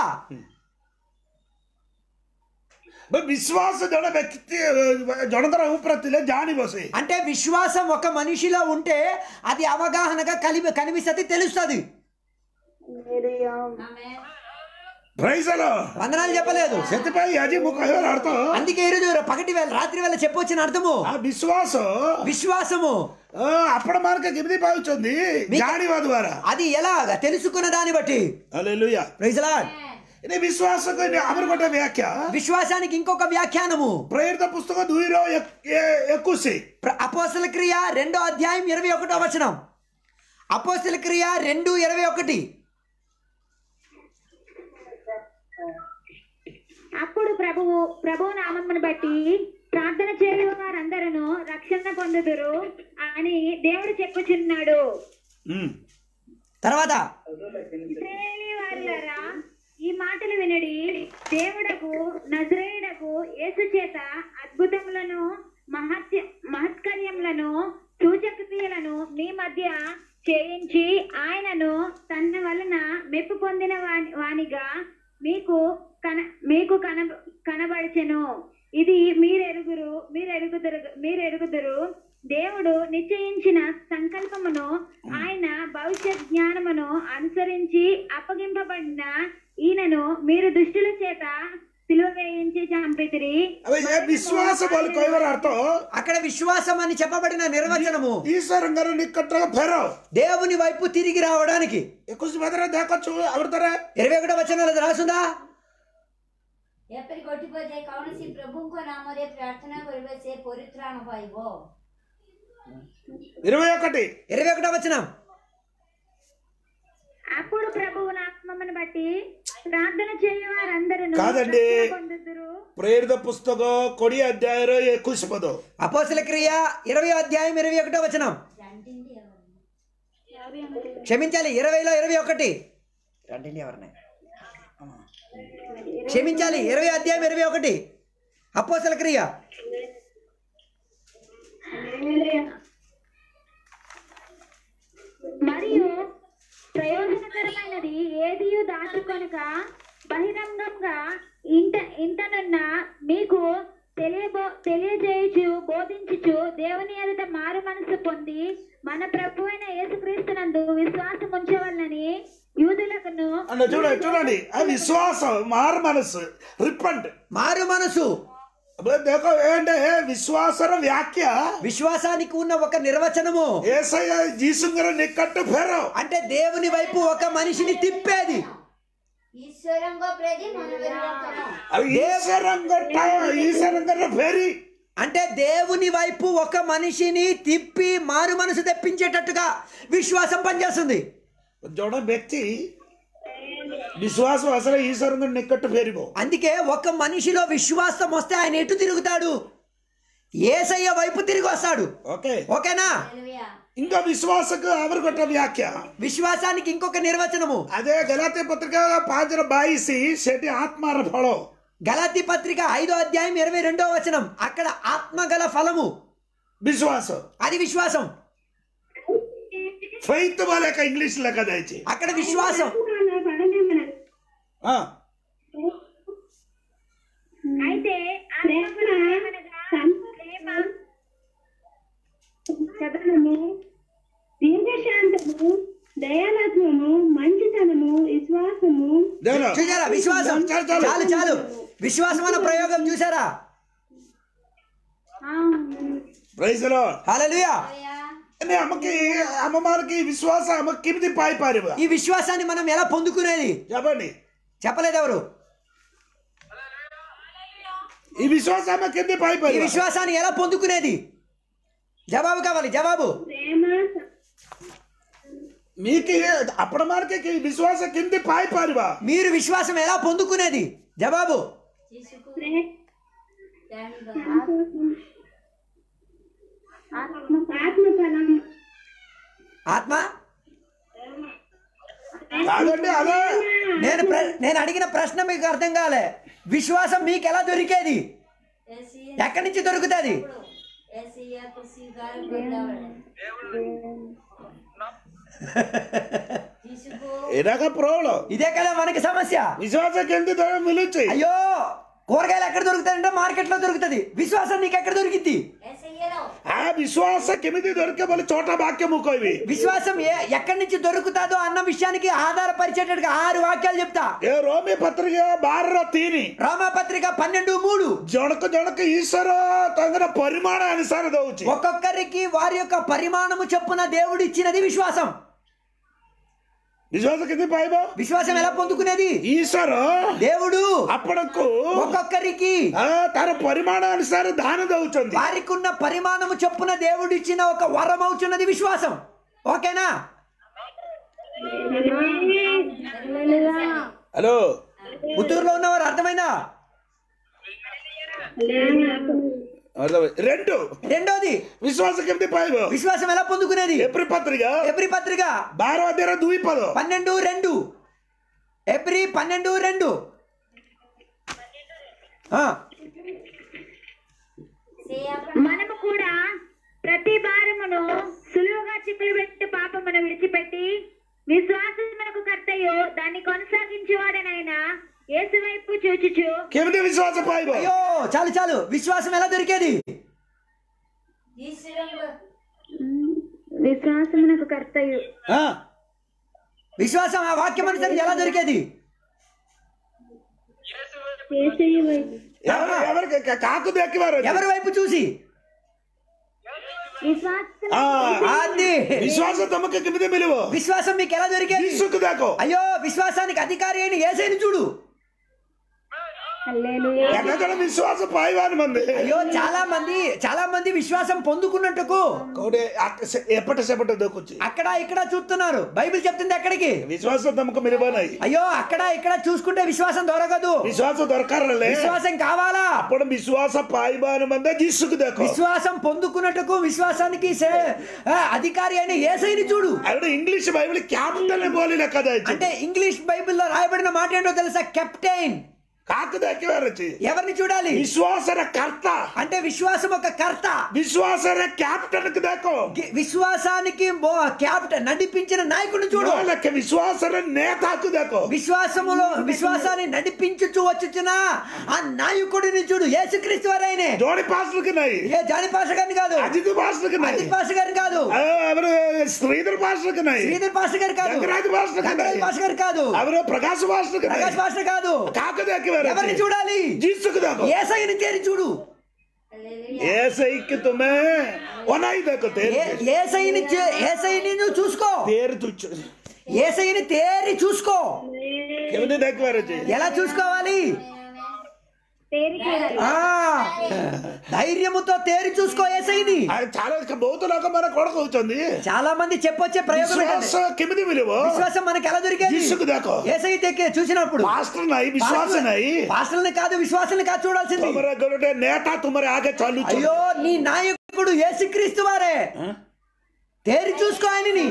విశ్వాస జడ వ్యక్తి జనతర ఊపిరత్తిలే జాని బసే. అంటే విశ్వాసం ఒక మనిషిలో ఉంటే అది అవగాహనగా కలిపి కనిపిస్తుంది, తెలుస్తుంది. ప్రైజలో వందనాలు చెప్పలేదు. సత్యపై అజీ ముఖ అర్థం. అందుకే ఈరోజు పగటి వేళ రాత్రి వేళ చెప్పొచ్చిన అర్థము ఆ విశ్వాసం విశ్వాసము అప్పుడు మనకి గిమిది పావుచుంది జానివా ద్వారా. అది ఎలాగా తెలుసుకున్న దాన్ని బట్టి. హల్లెలూయా. Praise lord. ఇది విశ్వాసకు అమరు కొట్ట వ్యాఖ్య. విశ్వాసానికి ఇంకొక వ్యాఖ్యానము ప్రేరిత పుస్తకం దూరో ఎక్కుసి అపోస్తల క్రియ రెండో అధ్యాయం ఇరవై ఒకటో వచనం. అపోస్తల క్రియ రెండు ఇరవై ఒకటి. అప్పుడు ప్రభువు ప్రభు నామమును బట్టి ప్రార్థన చేయు వారందరూ రక్షణ పొందుదురు అని దేవుడు చెప్పుచున్నాడు. తర్వాత ఇశ్రాయేలీ వారులారా, ఈ మాటలు వినడి. దేవుడకు నజరేయుడకు యేసు చేత అద్భుతములను మహత్య మహత్కార్యములను సూచక క్రియలను మీ మధ్య చేయించి ఆయనను తన వలన మెప్పు పొందిన వాని వానిగా మీకు కన మీకు కన కనబడిచెను. ఇది మీరెరుగురు మీరెరుగుదురు మీరెరుగుదురు దేవుడు నిశ్చయించిన సంకల్పమును ఆయన భవిష్యత్ జ్ఞానమును అనుసరించి అప్పగింపబడిన ఈయనను మీరు దుష్టుల చేత సిలువ వేయించి చంపితిరి. విశ్వాసం అర్థం అక్కడ విశ్వాసం అని చెప్పబడిన నిర్వచనము ఈశ్వరంగా నిక్కట్గా ఫెరో దేవుని వైపు తిరిగి రావడానికి. ఇరవై ఒకటో వచనాలు రాసుందా? ଏପରି ଘଟିବ ଯେ କୌଣସି ପ୍ରଭୁଙ୍କ ନାମରେ ପ୍ରାର୍ଥନା କରିବେ ସେ ପରିତ୍ରାଣ ପାଇବ। ఇరవై ఒకటి ఇరవై ఒకటో వచనం. అప్పుడు ప్రభువు నామమును బట్టి ప్రార్థన చేయు వారందరూ కాదండి, పొందుదురు. ప్రేరిత పుస్తకం కొడి అధ్యాయం ఎక్కువ పదో. అపోస్తల క్రియ ఇరవై అధ్యాయం ఇరవై ఒకటో వచనం. క్షమించాలి, ఇరవైలో ఇరవై ఒకటి. రండి ఎవరిని క్షమించాలి, ఇరవై అధ్యాయం ఇరవై ఒకటి అపోస్తల క్రియ. మరియు ప్రయోజనకరమైనది ఏదియు దాచుకొనక బహిరంగంగా ఇంట ఇంటనున్న మీకు తెలియబో తెలియజేయుచు బోధించుచు దేవుని ఎదుట మారు మనసు పొంది మన ప్రభు అయిన యేసుక్రీస్తునందు విశ్వాసం ఉంచవలనని యూదులకును. చూడండి చూడండి ఆ విశ్వాసం మారు మనసు రిపంట్ మారు మనసు ఏంటే విశ్వాసర వ్యాఖ్య. విశ్వాసానికి ఉన్న ఒక నిర్వచనము యేసయ్య జీసుంగర నిక్కట్టు ఫెరో అంటే దేవుని వైపు ఒక మనిషిని తిప్పేది. ఈశ్వరంగా ప్రేది మనవెరుగను. ఈశ్వరంగా ఫెరి అంటే దేవుని వైపు ఒక మనిషిని తిప్పి మారు మనసు తెప్పించేటట్టుగా విశ్వాసం పనిచేస్తుంది. జోడ వ్యక్తి విశ్వాసం అసలు ఈశ్వరంగా నిక్కట్టు ఫెరిబో. అందుకే ఒక మనిషిలో విశ్వాసం వస్తే ఆయన ఎటు తిరుగుతాడు? యేసయ్య వైపు తిరిగి వస్తాడు. ఓకే ఓకేనా? ఇంకా విశ్వాసకు అవరుగొట్ట వ్యాఖ్య. విశ్వాసానికి ఇంకొక నిర్వచనము అదే గలాతీ పత్రిక పాంచర బాయిసి శటి ఆత్మార ఫలం. గలాతీ పత్రిక ఐదో అధ్యాయం ఇరవై రెండో వచనం. అక్కడ ఆత్మగల ఫలము విశ్వాసం, అది విశ్వాసం. ఫెయిత్ వాళ్ళక ఇంగ్లీష్ లెక్క దయచి అక్కడ విశ్వాసం. అయితే సదనము దీర్ఘశాంతము దయాలత్వము మంచితనము విశ్వాసము. చూసారా విశ్వాసం? చాలు చాలు విశ్వాసం అన్న ప్రయోగం చూసారా? Praise the lord. హల్లెలూయా. అమ్మకి అమ్మమారికి విశ్వాసం అమ్మ కిమిది పాయి పారివ. ఈ విశ్వాసాన్ని మనం ఎలా పొందుకునేది చెప్పండి. చెప్పలేదు ఎవరు? ఈ విశ్వాసం అమ్మ కిమిది పాయి పారి. ఈ విశ్వాసాన్ని ఎలా పొందుకునేది? జవాబు కావాలి, జవాబు. మీకు అప్పుడు మనకి విశ్వాసం కింది పాయి పారివా. మీరు విశ్వాసం ఎలా పొందుకునేది? జవాబు ఆత్మ. కాదండి, అదే నేను నేను అడిగిన ప్రశ్న మీకు అర్థం కాలే. విశ్వాసం మీకు ఎలా దొరికేది? ఎక్కడి నుంచి దొరుకుతుంది? దేవుడు ఎలాగ ప్రాబ్లం ఇదే కదా మనకి సమస్య. విశ్వాసం కింద మిలుచి అయ్యో కూరగాయలు ఎక్కడ దొరుకుతాయంటే మార్కెట్ లో దొరుకుతుంది. విశ్వాసం నీకు ఎక్కడ దొరికింది? ఆ విశ్వాస కిమిది దొరికే బలి చోట వాక్యము కోవి. విశ్వాసం ఏ ఎక్కడి నుంచి దొరుకుతాదో అన్న విషయానికి ఆధారపరిచేటట్టుగా ఆరు వాక్యాలు చెప్తా. ఏ రోమి పత్రిక బార తీని రోమా పత్రిక పన్నెండు మూడు. జొడక జొడక ఈశ్వర తగిన పరిమాణ అనుసార దౌచి. ఒక్కొక్కరికి వారి యొక్క పరిమాణము చొప్పున దేవుడు ఇచ్చినది విశ్వాసం. విశ్వాసం కింద పాయిబో విశ్వాసం ఎలా పొందుకునేది? ఈశ్వర దేవుడు అప్పటికు ఒక్కొక్కరికి తన పరిమాణానుసార దానం దౌచుంది. వారికి ఉన్న పరిమాణము చొప్పున దేవుడు ఇచ్చిన ఒక వరం అవుతున్నది విశ్వాసం. ఓకేనా? హలో పుత్తూరులో ఉన్నవారు అర్థమైందా? రెండు రెండోది విశ్వాసం కింద పాయిబో విశ్వాసం ఎలా పొందుకునేది? ఎబ్రి పత్రిక ఎబ్రి పత్రిక బారో అధ్యాయం ଦୁଇ పదో పన్నెండు రెండు. ఎబ్రి పన్నెండు రెండు. మనము కూడా ప్రతి భారమును సులువుగా చిక్కులు పెట్టి పాపమును విడిచిపెట్టి విశ్వాసం మనకు కర్తయ్యో దాన్ని కొనసాగించేవాడనైనా యేసు వైపు చూచుచు. కింద విశ్వాసం పాయిబో. అయ్యో చాలు చాలు. విశ్వాసం ఎలా దొరికేది? విశ్వాసమునకు కర్తయ్యు. విశ్వాసం ఆ వాక్యం అనుసరించి ఎలా దొరికేది? ఎవరికి కాకు దక్కివారు ఎవరి వైపు చూసి? విశ్వాసం తమకు కింద మిలువ. విశ్వాసం మీకు ఎలా దొరికేది? దాకో అయ్యో విశ్వాసానికి అధికారి అయిన యేసుని చూడు. విశ్వాసం పాయివాని మంది. అయ్యో చాలా మంది చాలా మంది విశ్వాసం పొందుకున్నట్టుకు ఎప్పటి సేపటి దొక్కొచ్చి అక్కడ ఇక్కడ చూస్తున్నారు. బైబిల్ చెప్తుంది ఎక్కడికి? విశ్వాసం తమకు మిలువనాయి. అయ్యో అక్కడ ఇక్కడ చూసుకుంటే విశ్వాసం దొరకదు. విశ్వాసం దొరకాలే. విశ్వాసం కావాలా? అప్పుడు విశ్వాస పాయిబాని మంది తీసుకు దాకో. విశ్వాసం పొందుకున్నట్టుకు విశ్వాసానికి అధికారి అయిన యేసయ్యని చూడు. అక్కడ ఇంగ్లీష్ బైబిల్ క్యాప్టెన్ పోలిన కదా. అంటే ఇంగ్లీష్ బైబిల్లో రాయబడిన మాట ఏంటో తెలుసా? కెప్టెన్. కాకు దక్కివారు ఎవరిని చూడాలి? విశ్వాసర కర్త. అంటే విశ్వాసం ఒక కర్త. విశ్వాసర క్యాప్టెన్ కు దాకో. విశ్వాసానికి క్యాప్టెన్ నడిపించిన నాయకుడిని చూడు. విశ్వాసర నేతకు దాకో. విశ్వాసములో విశ్వాసాన్ని నడిపించుచు వచ్చుచున్న ఆ నాయకుడిని చూడు. యేసుక్రీస్తు వారైనే. జోడి పాస్టర్కి నాయి. ఏ జాని పాస్టర్ గారిని కాదు. అజిత్ పాస్టర్కి నాయి. అజిత్ పాస్టర్ గారిని కాదు. ఎవరు శ్రీధర్ పాస్టర్కి నాయి. శ్రీధర్ పాస్టర్ గారు కాదు. గంగరాజ్ పాస్టర్ గంగరాజ్ పాస్టర్ గారు కాదు. ఎవరు ప్రకాశ్ పాస్టర్ ప్రకాశ్ పాస్టర్ కాదు. కాకు దక్కి ఎవరిని చూడాలి? యేసయ్యని తేరి చూడు. ఏసైకి తుమే ఒనాయి దక్కు తేరి. యేసయ్యని యేసయ్యని నువ్వు చూసుకో. తేరి చూచు. యేసయ్యని తేరి చూసుకో. ఎవరిని దక్కివారు? ఎలా చూసుకోవాలి? ధైర్యముతో తేరి చూసుకో యేసయ్యని. చాలా బౌద్ధలోక మన కొడుకు అవుతుంది. చాలా మంది చెప్పొచ్చే ప్రయోగం కిమిది విలువ. విశ్వాసం మనకి ఎలా దొరికేది? యేసయ్య దగ్గర చూసినప్పుడు పాస్టర్ నాయి విశ్వాస నాయి. పాస్టర్ని కాదు విశ్వాసాన్ని కాదు చూడాల్సింది. నేత తుమరే ఆగే చాలు. అయ్యో నీ నాయకుడు యేసుక్రీస్తు వారే. తేరి చూసుకో ఆయనని.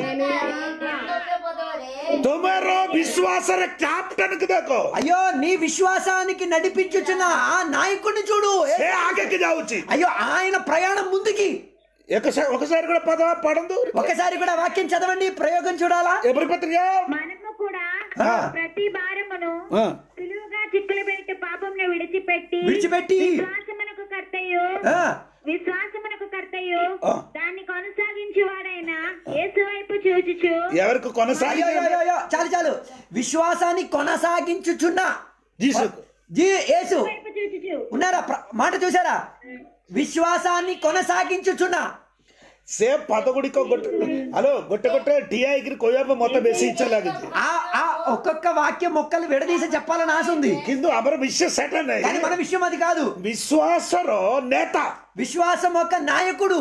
తుమరో విశ్వాసర క్యాప్టెన్ కు దాకో. అయ్యో నీ విశ్వాసానికి నడిపించుచున్న ఆ నాయకుడిని చూడు. ఆగకి జావచ్చు. అయ్యో ఆయన ప్రయాణం ముందుకి. ఒకసారి కూడా పద పడందు. ఒకసారి కూడా వాక్యం చదవండి. ప్రయోగం చూడాలా? ఎవరి పత్రిక? మనము కూడా ప్రతి భారమును సులువుగా చిక్కులు పెట్టి పాపంను విడిచిపెట్టి విడిచిపెట్టి విశ్వాసమునకు కర్తయ్యో విశ్వాసమునకు కర్తయ్యో దాన్ని కొనసాగించువాడైనా యేసు వైపు చూచుచు. ఎవరికి కొనసాగి చాలు చాలు. విశ్వాసాన్ని కొనసాగించుచున్నా యేసు ఉన్నారా? మాట చూసారా? విశ్వాసాన్ని కొనసాగించుచున్నా. से పదగుడికో గొట్ట హలో గొట్ట గొట్ట టిఐకి కొయ్యప్ప మొత్తం బేసి ఇచ్చలాగింది. ఆ ఆ ఒక్కొక్క వాక్యం మొక్కలు విడదీసి చెప్పాలని ఆశ ఉంది. కింద అమర విషయం సెట్ అన్నాయి. కానీ మన విషయం అది కాదు. విశ్వాసరో నేత. విశ్వాసం ఒక నాయకుడు.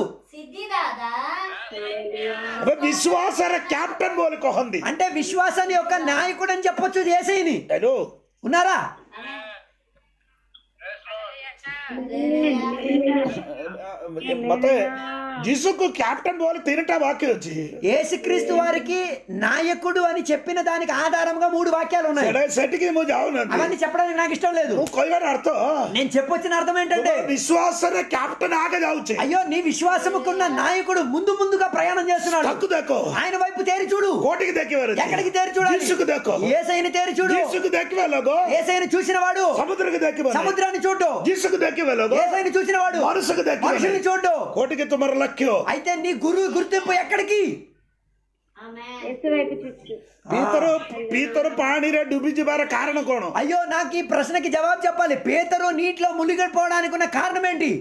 విశ్వాసర క్యాప్టెన్ బోలి కొహంది. అంటే విశ్వాసాన్ని ఒక నాయకుడు అని చెప్పొచ్చు. యేసయ్యని. హలో ఉన్నారా? ಮತ್ತೆ జీసుకు క్యాప్టెన్ బోలి తినటా వాక్యం వచ్చి యేసుక్రీస్తు వారికి నాయకుడు అని చెప్పిన దానికి ఆధారంగా మూడు వాక్యాలు ఉన్నాయి. సెట్కి అవన్నీ చెప్పడానికి నాకు ఇష్టం లేదు. అర్థం నేను చెప్పొచ్చిన అర్థం ఏంటంటే విశ్వాస క్యాప్టెన్ ఆగ జావచ్చు. అయ్యో నీ విశ్వాసముకున్న నాయకుడు ముందు ముందుగా ప్రయాణం చేస్తున్నాడు. తక్కు దక్కో ఆయన వైపు తేరి చూడు. కోటికి దక్కి ఎక్కడికి తేరి చూడాలి? జీసుకు దక్కో. యేసయ్యని తేరి చూడు. జీసుకు దక్కి వెళ్ళగో. యేసయ్యని చూసిన వాడు సముద్రకి దక్కి సముద్రాన్ని చూడు. జీసుకు దక్కి వెళ్ళగో. యేసయ్యని చూసిన వాడు మనుషుకు దక్కి మనుషుల్ని చూడు. కోటికి తుమర లక్ష్యం. అయితే నీ గురువు గుర్తింపు ఎక్కడికి? పీతరు పీతరు పానీరే డుబి జిబార కారణం కోణ. అయ్యో నాకు ఈ ప్రశ్నకి జవాబు చెప్పాలి. పేతురు నీటిలో మునిగిపోవడానికి ఉన్న కారణం ఏంటి?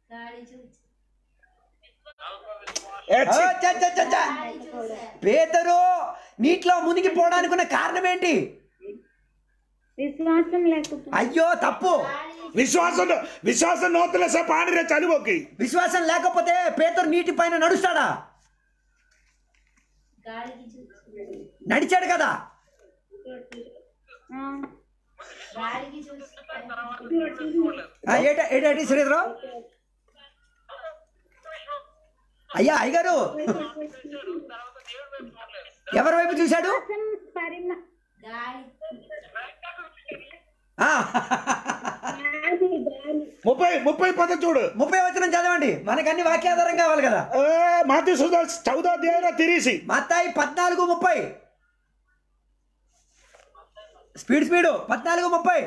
పేతురు నీటిలో మునిగిపోవడానికి ఉన్న కారణం ఏంటి? విశ్వాసం లేకపోతే. అయ్యో తప్పు. విశ్వాసం విశ్వాసం నోతలే సా పానీరే చలిపోకి. విశ్వాసం లేకపోతే పేతురు నీటి పైన నడుస్తాడా? నడిచాడు కదా. ఏంటి శ్రీధరావు అయ్యా అయ్యగారు ఎవరి వైపు చూశాడు? ముప్పై ముప్పై పద చూడు. ముప్పై వచనం చదవండి. మనకు అన్ని వాక్యాధారం కావాలి కదా. మాతి చౌదా దేవరా తిరిసి మత్తాయి పద్నాలుగు ముప్పై. స్పీడ్ స్పీడ్ పద్నాలుగు ముప్పై.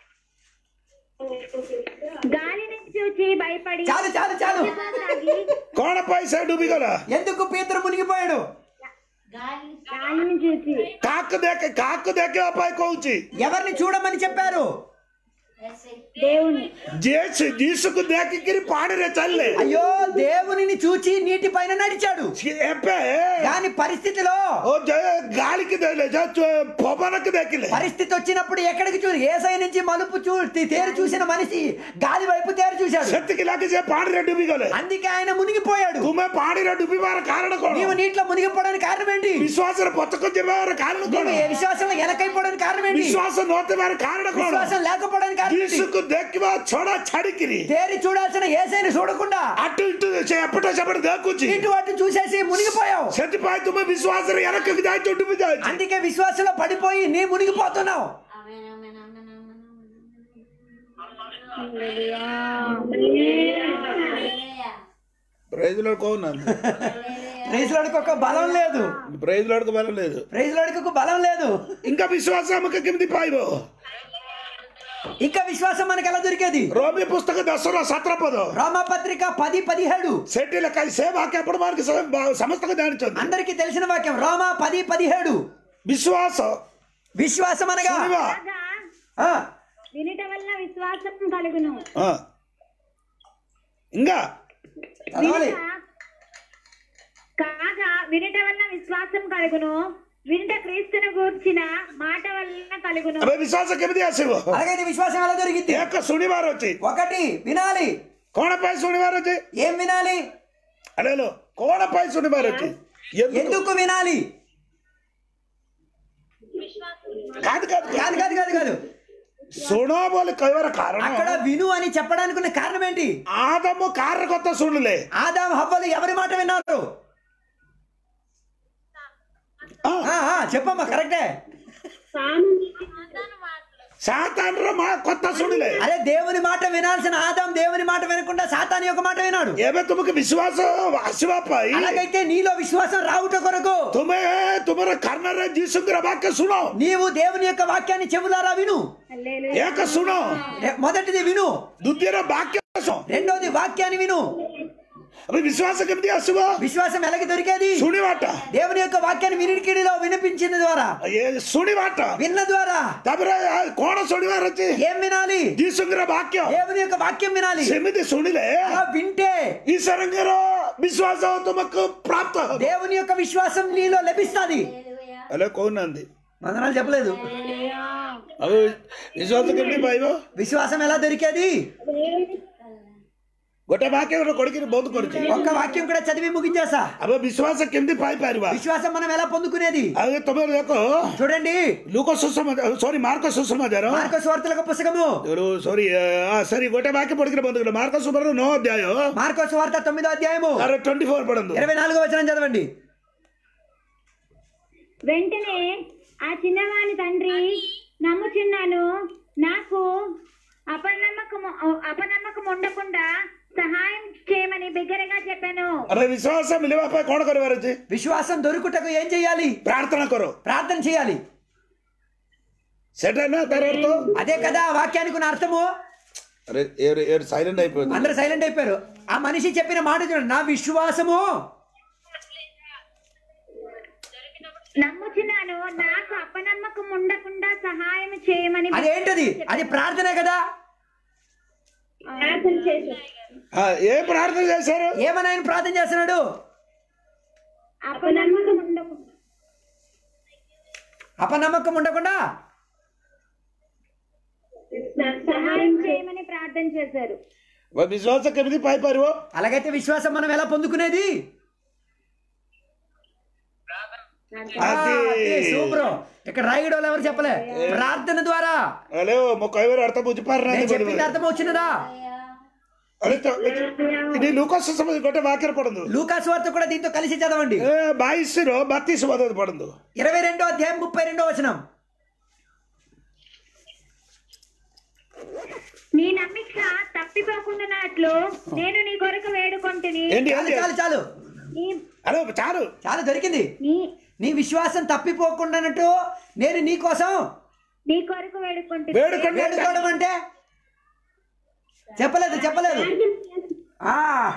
గాలిని చూచి భయపడి చాలు చాలు చాలు. కోణ పైసా డుబి కదా. ఎందుకు పేతురు మునిగిపోయాడు? గాలిని చూచి కాకు దేక కాకు దేకే అపాయ కోచి. ఎవరిని చూడమని చెప్పారు? దేవుని. జేసు జీసుకు దేకికిరి పాడిరే చల్లే. అయ్యో దేవునిని చూచి నీటి పైన నడిచాడు. దాని పరిస్థితిలో గాలికి పొబనకు దేకిలే. పరిస్థితి వచ్చినప్పుడు ఎక్కడికి చూసి యేసయ్య నుంచి మలుపు చూ తేరు చూసిన మనిషి గాలి వైపు తేరు చూశాడు. శక్తికి లాగే పాడిరే డుబిగలే. అందుకే ఆయన మునిగిపోయాడు. తుమ్మే పాడిరే డుబివార కారణం కోణ. నీవు నీటిలో మునిగిపోవడానికి కారణం ఏంటి? విశ్వాసం పొచ్చకు జివార కారణం కోణ. విశ్వాసంలో ఎలకైపోవడానికి కారణం ఏంటి? విశ్వాసం నోతవార కారణం కోణ. విశ్వాసం లేకపోవడానికి కారణం జీసుకు దక్కివా చోడా చడికిరి. తేరి చూడాల్సిన యేసయ్యని చూడకుండా అటు ఇటు ఎప్పటో చెప్పడు దాకుచి ఇటు అటు చూసేసి మునిగిపోయావు. సత్యపాయ తుమ్మే విశ్వాసం ఎనకకి దాచి డుబి దాచి. అందుకే విశ్వాసంలో పడిపోయి నీ మునిగిపోతున్నావు. ప్రైజ్ లార్డ్ కోనండి. ప్రైజ్ లార్డ్కి ఒక బలం లేదు. ప్రైజ్ లార్డ్కి బలం లేదు. ప్రైజ్ లార్డ్కి ఒక బలం లేదు. ఇంకా విశ్వాసముకి కింది పాయిబో. ఇంకా విశ్వాసం మనకి ఎలా దొరికేది? రోమి పుస్తక దసరా సత్రపదో రోమా పత్రిక పది పదిహేడు. సెటిల కలిసే వాక్యం ఎప్పుడు మనకి సమస్తగా ధ్యానించండి. అందరికి తెలిసిన వాక్యం రోమా పది పదిహేడు. విశ్వాసం విశ్వాసం అనగా వినుట వల్ల విశ్వాసం కలుగును. ఇంకా కాగా వినుట వల్ల విశ్వాసం కలుగును. వినుట క్రీస్తును గూర్చిన మాట వల్ల కలుగును. విశ్వాసం కెమిది ఆసేవో. అలాగైతే విశ్వాసం ఎలా దొరికింది? ఏక సునివారం వచ్చి ఒకటి వినాలి. కోణపై సునివారం వచ్చి ఏం వినాలి? అదేలో కోణపై సునివారం వచ్చి ఎందుకు వినాలి? కాదు కాదు కాదు కాదు కాదు కాదు సునోబోలి కైవర కారణం. అక్కడ విను అని చెప్పడానికి ఉన్న కారణం ఏంటి? ఆదము కారణ కొత్త సునులే. ఆదాము హవ్వలు ఎవరి మాట విన్నారు? చెప్పమ్మా కరెక్టే. సాతాను మా కొత్త సునులే. అదే దేవుని మాట వినాల్సిన ఆదాం దేవుని మాట వినకుండా సాతాను యొక్క మాట వినాడు. ఏమే తుమకు విశ్వాసం అశివాపై. అలాగైతే నీలో విశ్వాసం రావుట కొరకు తుమే తుమర కర్ణరే జీసుంగర వాక్య సునో. నీవు దేవుని యొక్క వాక్యాన్ని చెవులారా విను. ఏక సునో. మొదటిది విను. దుద్దిర వాక్య. రెండోది వాక్యాన్ని విను. విశ్వాసం కెమిది ఆసేవో. విశ్వాసం ఎలాగ దొరికేది? సునివాట. దేవుని యొక్క వాక్యాన్ని వినికిడిలో వినిపించిన ద్వారా. సునివాట విన్న ద్వారా. తబరే కోణ సునివార వచ్చి ఏం వినాలి? జీసుంగర వాక్యం. దేవుని యొక్క వాక్యం వినాలి. సెమిది సునిలే. వింటే ఈ సరంగర విశ్వాసం తుమకు ప్రాప్త. దేవుని యొక్క విశ్వాసం నీలో లభిస్తుంది. అలా కోనంది వందనాలు చెప్పలేదు. విశ్వాసం కెమిది బాయివో. విశ్వాసం ఎలా దొరికేది? ଗୋଟେ ବାକ୍ୟ ଗୋଟେ కొడుకుని బోధ କରୁଛି ఒక్క వాక్యం కూడా చదివి ముగించేసా. అబ్బా విశ్వాస కింది పాయి పారివా విశ్వాసం మనం ఎలా పొందుకునేది అదే తొమ్మిది దేకో చూడండి. లూకా సుసమాచారం సారీ మార్కో సుసమాచారం మార్కో సువార్తల పుస్తకము సారీ సరి ଗୋଟେ ବାକ୍ୟ ପଢିକିରି ବନ୍ଦ କର మార్కో సువార్త నో అధ్యాయం మార్కో సువార్త తొమ్మిదో అధ్యాయము అరే ట్వంటీ ఫోర్ పడందు ఇరవై నాలుగో వచనం చదవండి. వెంటనే ఆ చిన్నవాని తండ్రి నమ్ముచున్నాను, నాకు అపనమ్మకం అపనమ్మకం ఉండకుండా సహాయం చేయమని బిగ్గరగా చెప్పాను. అరే విశ్వాసం మిలివా పై కోణ కరివారు వచ్చి విశ్వాసం దొరుకుటకు ఏం చేయాలి? ప్రార్థన కరో ప్రార్థన చేయాలి. సెటనా తర్వాత అదే కదా వాక్యానికి ఉన్న అర్థము. అరే ఏడు సైలెంట్ అయిపోయింది, అందరూ సైలెంట్ అయిపోయారు. ఆ మనిషి చెప్పిన మాట చూడండి, నా విశ్వాసము నమ్ముచున్నాను, నాకు అపనమ్మకం ఉండకుండా సహాయం చేయమని. అదేంటది? అది ప్రార్థనే కదా. ప్రార్థన చేశాను. ఏ ప్రార్థన చేశారు? ఏమని ఆయన ప్రార్థన చేస్తున్నాడు? అపనమ్మకం ఉండకుండా అపనమ్మకం ఉండకుండా సహాయం చేయమని ప్రార్థన చేశారు. విశ్వాసం కెమిది పాయి పారివో? అలాగైతే విశ్వాసం మనం ఎలా పొందుకునేది? సూపర్. ఇక్కడ రాయడం వాళ్ళు ఎవరు చెప్పలే, ప్రార్థన ద్వారా. హలో మొక్కవరు అర్థం బుజ్జిపారు చెప్పింది అర్థం వచ్చినదా? ఇది లూకాస్ గొట్ట వాక్యం పడందు. లూకాసు వార్త కూడా దీంతో కలిసి చదవండి. బాయిస్లో బత్తీసు పదవి పడందు. ఇరవై రెండో అధ్యాయం ముప్పై రెండో వచనం. నీ నమ్మిక తప్పిపోకుండానట్లు నేను నీ కొరకు వేడుకొంటిని. చాలు చాలు చాలు హలో చాలు చాలు దొరికింది. నీ నీ విశ్వాసం తప్పిపోకుండానట్టు నేను నీ కోసం నీ కొరకు వేడుకొంటిని. వేడుకొండి వేడుకోవడం అంటే చెప్పలేదు చెప్పలేదు ఆ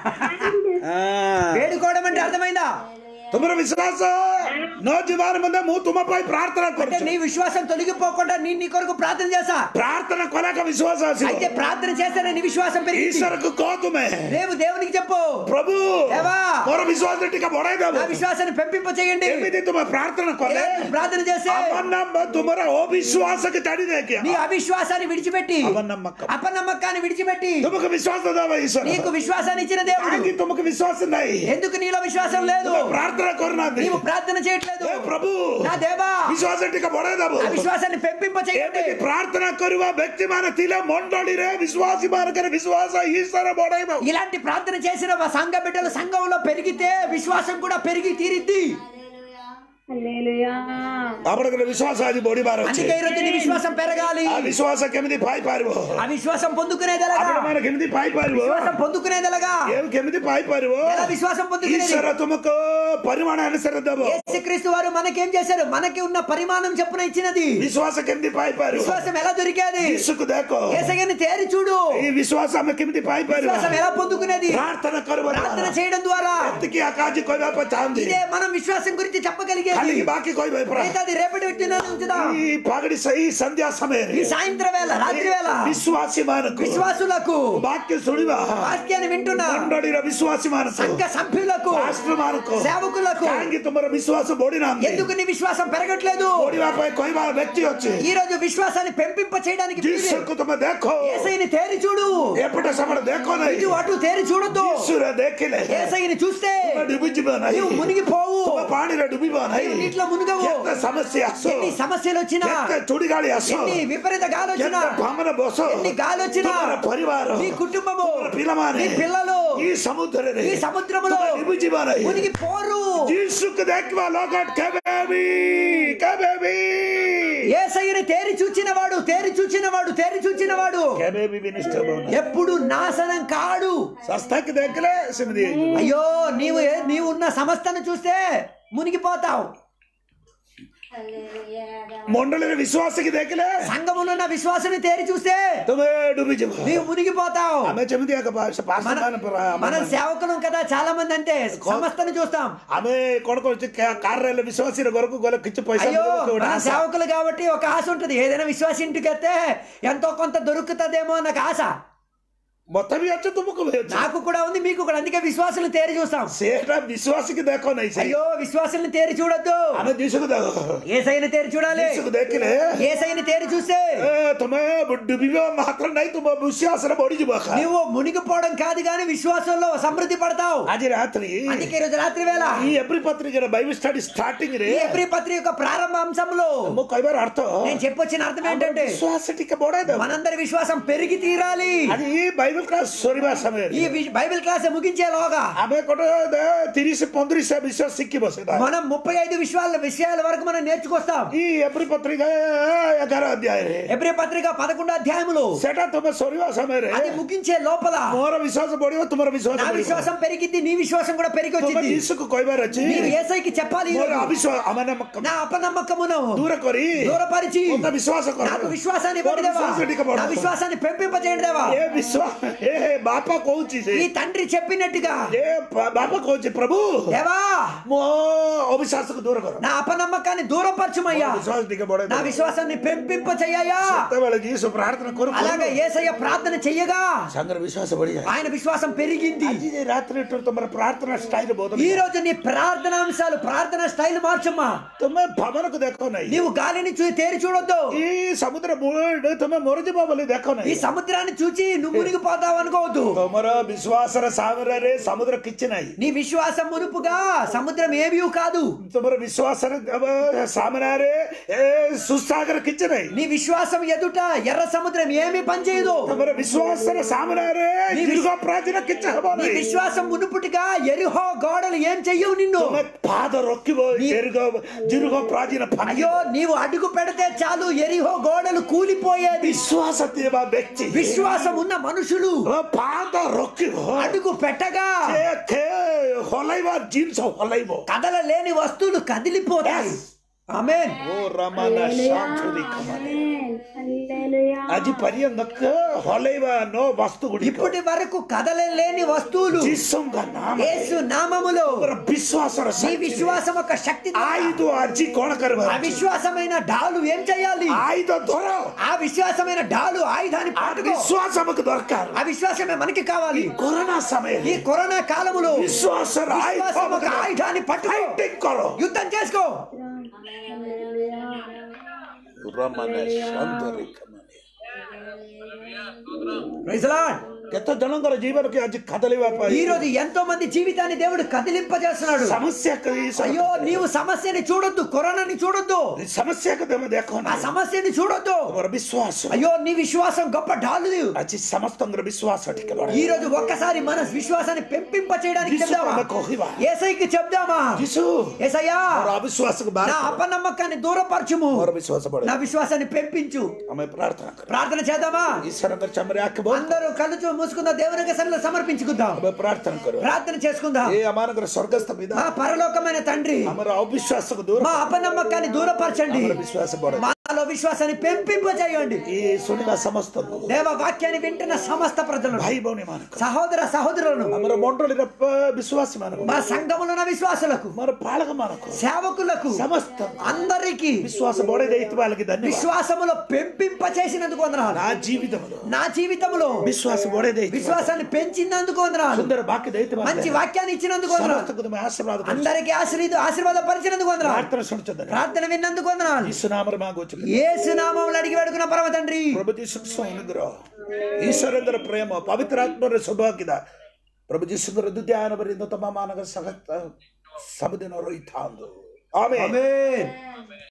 వేడుకోవడం అంటే అర్థమైందా? తుమ్ర విశ్వాస నో జీవన ముందే మూ తుమపై ప్రార్థన అంటే కొరచు. నీ విశ్వాసం తొలగిపోకుండా నేను నీ కొరకు ప్రార్థన చేసా. ప్రార్థన కొలక విశ్వాస అయితే ప్రార్థన చేస్తేనే నీ విశ్వాసం పెరిగింది. ఈశ్వరకు కోతుమే రేపు దేవునికి చెప్పు, ప్రభు దేవా మోర విశ్వాస టిక బొడైదావు. నా విశ్వాసాన్ని పెంపింప చేయండి. ఏమిది తుమ ప్రార్థన కొలే ప్రార్థన చేస్తే అవన్నమ్మ తుమర ఓ విశ్వాసకి తడి దేకి నీ అవిశ్వాసాన్ని విడిచిపెట్టి అవన్నమ్మక అపనమ్మకాన్ని విడిచిపెట్టి తుమకు విశ్వాస దావ ఈశ్వర నీకు విశ్వాసాన్ని ఇచ్చిన దేవుడు. ఆగి తుమకు విశ్వాసం నై ఎందుకు నీలో విశ్వాసం లేదు? ప్రార్థన కొరనాది నీవు ప్రార్థన చేయట్లేదు. ఏ ప్రభు నా దేవా విశ్వాస టిక బొడైదావు. అవిశ్వాసాన్ని పెంపింప చేయండి. ఏమిది ప్రార్థన కరువ వ్యక్తి మన తిల మండలిరే విశ్వాసి మనకర విశ్వాస ఈశ్వర బొడైదావు. ఇలాంటి ప్రార్థన చేసిన సంఘ బిడ్డలు సంఘంలో పెరిగితే విశ్వాసం కూడా పెరిగి తీరిద్ది. హల్లెలూయా. అప్పుడు విశ్వాస అది బొడి బార అందుకే ఈ రోజు నీ విశ్వాసం పెరగాలి. ఆ విశ్వాస కెమిది పాయి పారివో? ఆ విశ్వాసం పొందుకునేది ఎలాగా? అప్పుడు మన కెమిది పాయి పారివో? విశ్వాసం పొందుకునేది ఎలాగా? ఏం కెమిది పాయి పారివో? ఎలా విశ్వాసం పొందుకునేది? ఈశ్వర తుమకు పరిమాణ అనుసరిద్దాము. యేసుక్రీస్తు వారు మనకేం చేశారు? మనకి ఉన్న పరిమాణం చెప్పున ఇచ్చినది. విశ్వాస కెమిది పాయి పారివో? విశ్వాసం ఎలా దొరికేది? యేసుకు దేకో యేసయ్యని తేరి చూడు. ఈ విశ్వాసం కెమిది పాయి పారివో? విశ్వాసం ఎలా పొందుకునేది? ప్రార్థన కరువ ప్రార్థన చేయడం ద్వారా. వ్యక్తికి ఆకాజి కోయబ చాంది. ఇదే మనం విశ్వాసం గురించి చెప్పగలిగేది. ఖాళీ బాకి కోయబ అయితే అది రేపటి వ్యక్తిలో ఉంచుదాం. ఈ పాగడి సహీ సంధ్యా సమయం ఈ సాయంత్రం వేళ రాత్రి వేళ విశ్వాసి మనకు విశ్వాసులకు వాక్య సుడివా వాక్యాన్ని వింటున్నా మండలిర విశ్వాసి మనకు సంఘ సభ్యులకు రాష్ట్ర మనకు సేవకులకు కాంగి తుమర విశ్వాస బోడినా ఎందుకు నీ విశ్వాసం పెరగట్లేదు? బోడివాపై కోయబ వ్యక్తి వచ్చి ఈ రోజు విశ్వాసాన్ని పెంపింప చేయడానికి జీసకు తుమ దేఖో యేసయ్యని తేరి చూడు. ఎప్పుడు సమర దేఖో నై ఇటు అటు తేరి చూడొద్దు. జీసుర దేఖిలే యేసయ్యని చూస్తే డుబిజిబా నై నీవు మునిగిపోవు. తుమ పాణిర డుబిబా నై నీటిలో మునుగవు. ఎంత సమస్య అసో ఎన్ని సమస్యలు వచ్చినా, ఎంత చుడిగాలి అసో ఎన్ని విపరీత గాలి వచ్చినా, ఎంత భామన బోసో ఎన్ని గాలి వచ్చినా, తుమర పరివారం నీ కుటుంబము, పిలమానే నీ పిల్లలు ఈ సముద్రరే ఈ సముద్రములో డుబిజిబా నై మునిగిపోరు. జీసుకు దేఖవా లోకట్ కబేబీ కబేబీ యేసయ్యని తేరి చూచినవాడు తేరి చూచినవాడు తేరి చూచినవాడు కబేబీ మినిస్టర్ బోన ఎప్పుడు నాశనం కాడు. సస్తకి దేఖలే సిమిది అయ్యో నీవు ఏ- నీవు ఉన్న సమస్తను చూస్తే మునిగిపోతావు. మండలిన విశ్వాసకి దేఖలే సంఘములున్న విశ్వాసుని తేరి చూస్తే తుమే డుబిజిబా నీవు మునిగిపోతావు. ఆమె చెమిది ఒక భాష పాసమాన మనం సేవకులం కదా, చాలా మంది అంటే సమస్తను చూస్తాం. ఆమె కొడుకు వచ్చి కార్యాల విశ్వాసిన కొరకు గొలకిచ్చి అయ్యో పైసలు మన సేవకులు కాబట్టి ఒక ఆశ ఉంటది. ఏదైనా విశ్వాస ఇంటికి వస్తే ఎంతో కొంత దొరుకుతుందేమో నాకు ఆశ. ମତେ ବି ଅଛି ତୁମକୁ ବି ଅଛି నాకు కూడా ఉంది మీకు కూడా అందుకే విశ్వాసులను తేరి చూస్తాం ସେଟା ବିଶ୍ୱାସୀକି ଦେଖ ନାହିଁ ସେ అయ్యో విశ్వాసులను తేరి చూడొద్దు ଆମେ ଦିଶକୁ ଦେଖ యేసయ్యని తేరి చూడాలి ଦିଶକୁ ଦେଖିଲେ యేసయ్యని తేరి చూస్తే ଏ, ତମେ ଡୁବିବ ମାତ୍ର ନାହିଁ ତୁମ ବିଶ୍ୱାସରେ ବଢିଯିବ ଏକା। నువ్వు మునిగిపోవడం కాదు కానీ విశ్వాసంలో సమృద్ధి పడతావు ଆଜି ରାତ୍ରି అందుకే ఈ రోజు రాత్రి వేళ ఈ ఎబ్రి పత్రికର బైబిల్ స్టడీ స్టార్టింగ్ ରେ ఈ ఎబ్రీ పత్రిక యొక్క ప్రారంభ అంశంలో ମୁଁ କହିବାର ଅର୍ଥ నేను చెప్పొచ్చిన అర్థం ఏంటంటే ବିଶ୍ୱାସ ଟିକେ ବଢାଇଦେବ మనందరి విశ్వాసం పెరిగి తీరాలి ଆଜି ఈ బైబిల్ క్లాస్ ସରିବା ସମୟରେ ఈ వి- బైబిల్ క్లాస్ ముగించేలోగా ଆମେ ଗୋଟେ ତିରିଶ ପଇଁତିରିଶ ବିଷୟ ଶିଖିବ ସେଟା మనం ముప్పై ఐదు విషయాల విషయాల వరకు మనం నేర్చుకొస్తాం ఈ ఎబ్రి పత్రిక ଏଗାର ଅଧ୍ୟାୟରେ ఎబ్రీ పత్రిక పదకొండు అధ్యాయములు ସେଟା ତୁମେ ସରିବା ସମୟରେ అది ముగించే లోపల ମୋର ବିଶ୍ୱାସ ବଢିବ ତୁମର ବିଶ୍ୱାସ నా ବଢିବ విశ్వాసం పెరిగిద్ది నీ విశ్వాసం కూడా పెరిగి ତୁମେ వచ్చింది ଯୀଶୁକୁ କହିବାର ଅଛି మీరు యేసయ్యకి చెప్పాలి ఈ ମୋର రోజు. ଅବିଶ୍ୱାସ ମାନେ నా అపనమ్మకమును ଦୂର କରି దూరపరిచి ମୋତେ ବିଶ୍ୱାସ କର నాకు విశ్వాసాన్ని ମୋର ఇవ్వండి దేవా. ବିଶ୍ୱାସ ଟିକେ ବଢ నా విశ్వాసాన్ని పెంపింపజేయండి దేవా ଏ ବିଶ୍ୱାସ ଏ ବାପା କହୁଛି ସେ ఈ తండ్రి చెప్పినట్టుగా ଏ ବାପା କହୁଛି ପ୍ରଭୁ దేవా ମୋ ଅବିଶ୍ୱାସକୁ ଦୂର କର నా అపనమ్మకాన్ని దూరపరచుమయ్యా ବିଶ୍ୱାସ ଟିକେ ବଢେଇ నా విశ్వాసాన్ని పెంపింప చెయ్యయ్యా ସେତେବେଳେ ଯୀଶୁ ପ୍ରାର୍ଥନା କରୁ అలాగే యేసయ్య ప్రార్థన చెయ్యగా ସାଙ୍ଗର ବିଶ୍ୱାସ ବଢିଯାଏ ఆయన విశ్వాసం పెరిగింది ଆଜି ଯେ ରାତ୍ରି ତମର ପ୍ରାର୍ଥନା ଷ୍ଟାଇଲ ବଦଳି ఈ రోజు నీ ప్రార్థనాంశాలు ప్రార్థన స్టైల్ మార్చమ్మా ତୁମେ ଭାବନାକୁ ଦେଖ ନାହିଁ నీవు గాలిని చూ తేరి చూడొద్దు ఈ సముద్ర ମୂଳରେ ତୁମେ ମରିଯିବ ବୋଲି ଦେଖ ఈ ନାହିଁ సముద్రాన్ని చూచి నువ్వు మునిగిపోతావు అనుకోవద్దు ତମର ବିଶ୍ୱାସର ସାମରାରେ ସମୁଦ୍ର କିଛି ନାହିଁ నీ విశ్వాసం మునుపుగా సముద్రం ఏమీ కాదు ତୁମର ବିଶ୍ୱାସର ସାମନାରେ ଏ ସୁସାଗର କିଛି ନାହିଁ నీ విశ్వాసం ఎదుట ఎర్ర సముద్రం ఏమీ పనిచేయదు ତମର ବିଶ୍ୱାସର ସାମନାରେ ଦୀର୍ଘ ପ୍ରାଚୀନ କିଛି ହେବ నీ ନାହିଁ విశ్వాసం మునుపుటిగా ఎరిహో గోడలు ఏం చెయ్యవు నిన్ను ତୁମେ ପାଦ ରଖିବ ଦୀର୍ଘ ଦୀର୍ଘ ପ୍ରାଚୀନ అయ్యో నీవు అడుగు పెడితే చాలు ఎరిహో గోడలు కూలిపోయేది ବିଶ୍ୱାସ ଥିବା ବ୍ୟକ୍ତି విశ్వాసం ఉన్న మనుషులు ପାଦ ରଖିବ అడుగు పెట్టగా ହଲାଇବ ଜିନିଷ ହଲାଇବ కదల లేని వస్తువులు కదిలిపోతాయి ఆమేన్ ଓ ରମାନ ଶାନ୍ତୁରି କମାନେ హల్లెలూయా ଆଜି ପର୍ଯ୍ୟନ୍ତ ହଲେଇବା ନ ବସ୍ତୁ ଗୁଡ଼ିକ ఇప్పటి వరకు కదలలేని వస్తువులు ଯୀଶୁଙ୍କ ନାମ యేసు నామములో ବିଶ୍ୱାସର నీ విశ్వాసం ఒక శక్తి ଆୟୁଧ ଆଜି କଣ କରିବା అవిశ్వాసమైన డాలు ఏం చేయాలి ଆୟୁଧ ଧର ఆ విశ్వాసమైన డాలు ఆయుధాన్ని ఆ పట్టుకో విశ్వాస ଆମକୁ ଦରକାର ఆ విశ్వాసమే మనకి కావాలి କରୋନା ఈ ସମୟରେ కరోనా కాలములో విశ్వాసର విశ్వాసం ఒక ఆయుధాన్ని పట్టుకో ଫାଇଟିଂ କର యుద్ధం చేసుకో ରମାନ ଶାନ୍ତୁରି କମାନେ ప్రైజ్ ది లార్డ్. କେତେ ଜଣଙ୍କର ଜୀବନକୁ ଆଜି କଦଳିବା ఈ ପାଇଁ రోజు ఎంతో మంది జీవితాన్ని దేవుడు కదిలింపజేస్తున్నాడు సమస్య అయ్యో నీవు సమస్యని చూడొద్దు కరోనాని చూడొద్దు సమస్యకు ତମେ ଦେଖ ఆ ନା సమస్యని చూడొద్దు ତମର ବିଶ୍ୱାସ అయ్యో నీ విశ్వాసం గొప్ప డాలు ଆଜି ସମସ୍ତଙ୍କର ବିଶ୍ୱାସ ଟିକେ ବଢ ఈ రోజు ఒక్కసారి మన విశ్వాసాన్ని పెంపింప చేయడానికి ଯୀଶୁ చెప్దామా ଆମେ କହିବା యేసయ్యకి చెప్దామా ଯୀଶୁ యేసయ్యా ମୋର ଅବିଶ୍ୱାସକୁ ବାହାର నా କର। అపనమ్మకాన్ని దూరపరచుము ମୋର ବିଶ୍ୱାସ ବଢ నా విశ్వాసాన్ని పెంపించు ଆମେ ପ୍ରାର୍ଥନା କର ప్రార్థన చేద్దామా ଈଶ୍ୱରଙ୍କର ଚମରେ ଆଖିବ అందరూ కళ్ళు చూ మూసుకుందాం దేవునికి సన్నిధిలో సమర్పించుకుందాం ଆମେ ପ୍ରାର୍ଥନା କର ప్రార్థన చేసుకుందాం ఏ అమానకర స్వర్గస్థ పిత మా పరలోకమైన తండ్రి ଆମର ଅବିଶ୍ୱାସକୁ ଦୂର మా అపనమ్మకాన్ని దూరపరచండి ଆମର ବିଶ୍ୱାସ ବଢ మాలో విశ్వాసాన్ని పెంపింపజేయండి ఈ ଶୁଣିବା ସମସ୍ତଙ୍କୁ దేవ వాక్యాన్ని వింటున్న సమస్త ప్రజలను ଭାଇ ଭଉଣୀ ମାନଙ୍କୁ సహోదర సహోదరులను ଆମର ମଣ୍ଡଳୀର ବିଶ୍ୱାସୀ ମାନଙ୍କୁ మా సంఘములో ఉన్న విశ్వాసులకు ମୋର ପାଳକ ମାନଙ୍କୁ సేవకులకు ସମସ୍ତ అందరికి ବିଶ୍ୱାସ ବଢେଇ ଦେଇଥିବା ଲାଗି ଧନ୍ୟବାଦ విశ్వాసములో పెంపింప చేసినందుకు వందనాలు నా జీవితంలో నా జీవితంలో ବିଶ୍ୱାସ ବଢେଇ ଦେଇଥିବା విశ్వాసాన్ని పెంచినందుకు వందనాలు ସୁନ୍ଦର ବାକ୍ୟ ଦେଇଥିବା మంచి వాక్యాన్ని ఇచ్చినందుకు వందనాలు ସମସ୍ତଙ୍କୁ ତୁମେ ଆଶୀର୍ବାଦ କର। అందరికి ఆశీర్వాద ఆశీర్వాద పరిచినందుకు వందనాలు ପ୍ରାର୍ଥନା ଶୁଣୁଛନ୍ତି ప్రార్థన విన్నందుకు వందనాలు ଯୀଶୁ ନାମରେ ମାଗୁଛୁ యేసు నామములో అడిగి వేడుకున్న పరమ తండ్రి ପ୍ରଭୁ ଯୀଶୁଙ୍କ ଅନୁଗ୍ରହ ଈଶ୍ୱରଙ୍କର ପ୍ରେମ ପବିତ୍ର ଆତ୍ମାର ସୌଭାଗ୍ୟତା ପ୍ରଭୁ ଯୀଶୁଙ୍କର ଦ୍ୱିତୀୟ ପର୍ଯ୍ୟନ୍ତ ତମ ମାନଙ୍କ ସହ ସବୁଦିନ ରହିଥାନ୍ତୁ ଆମେନ୍। ఆమేన్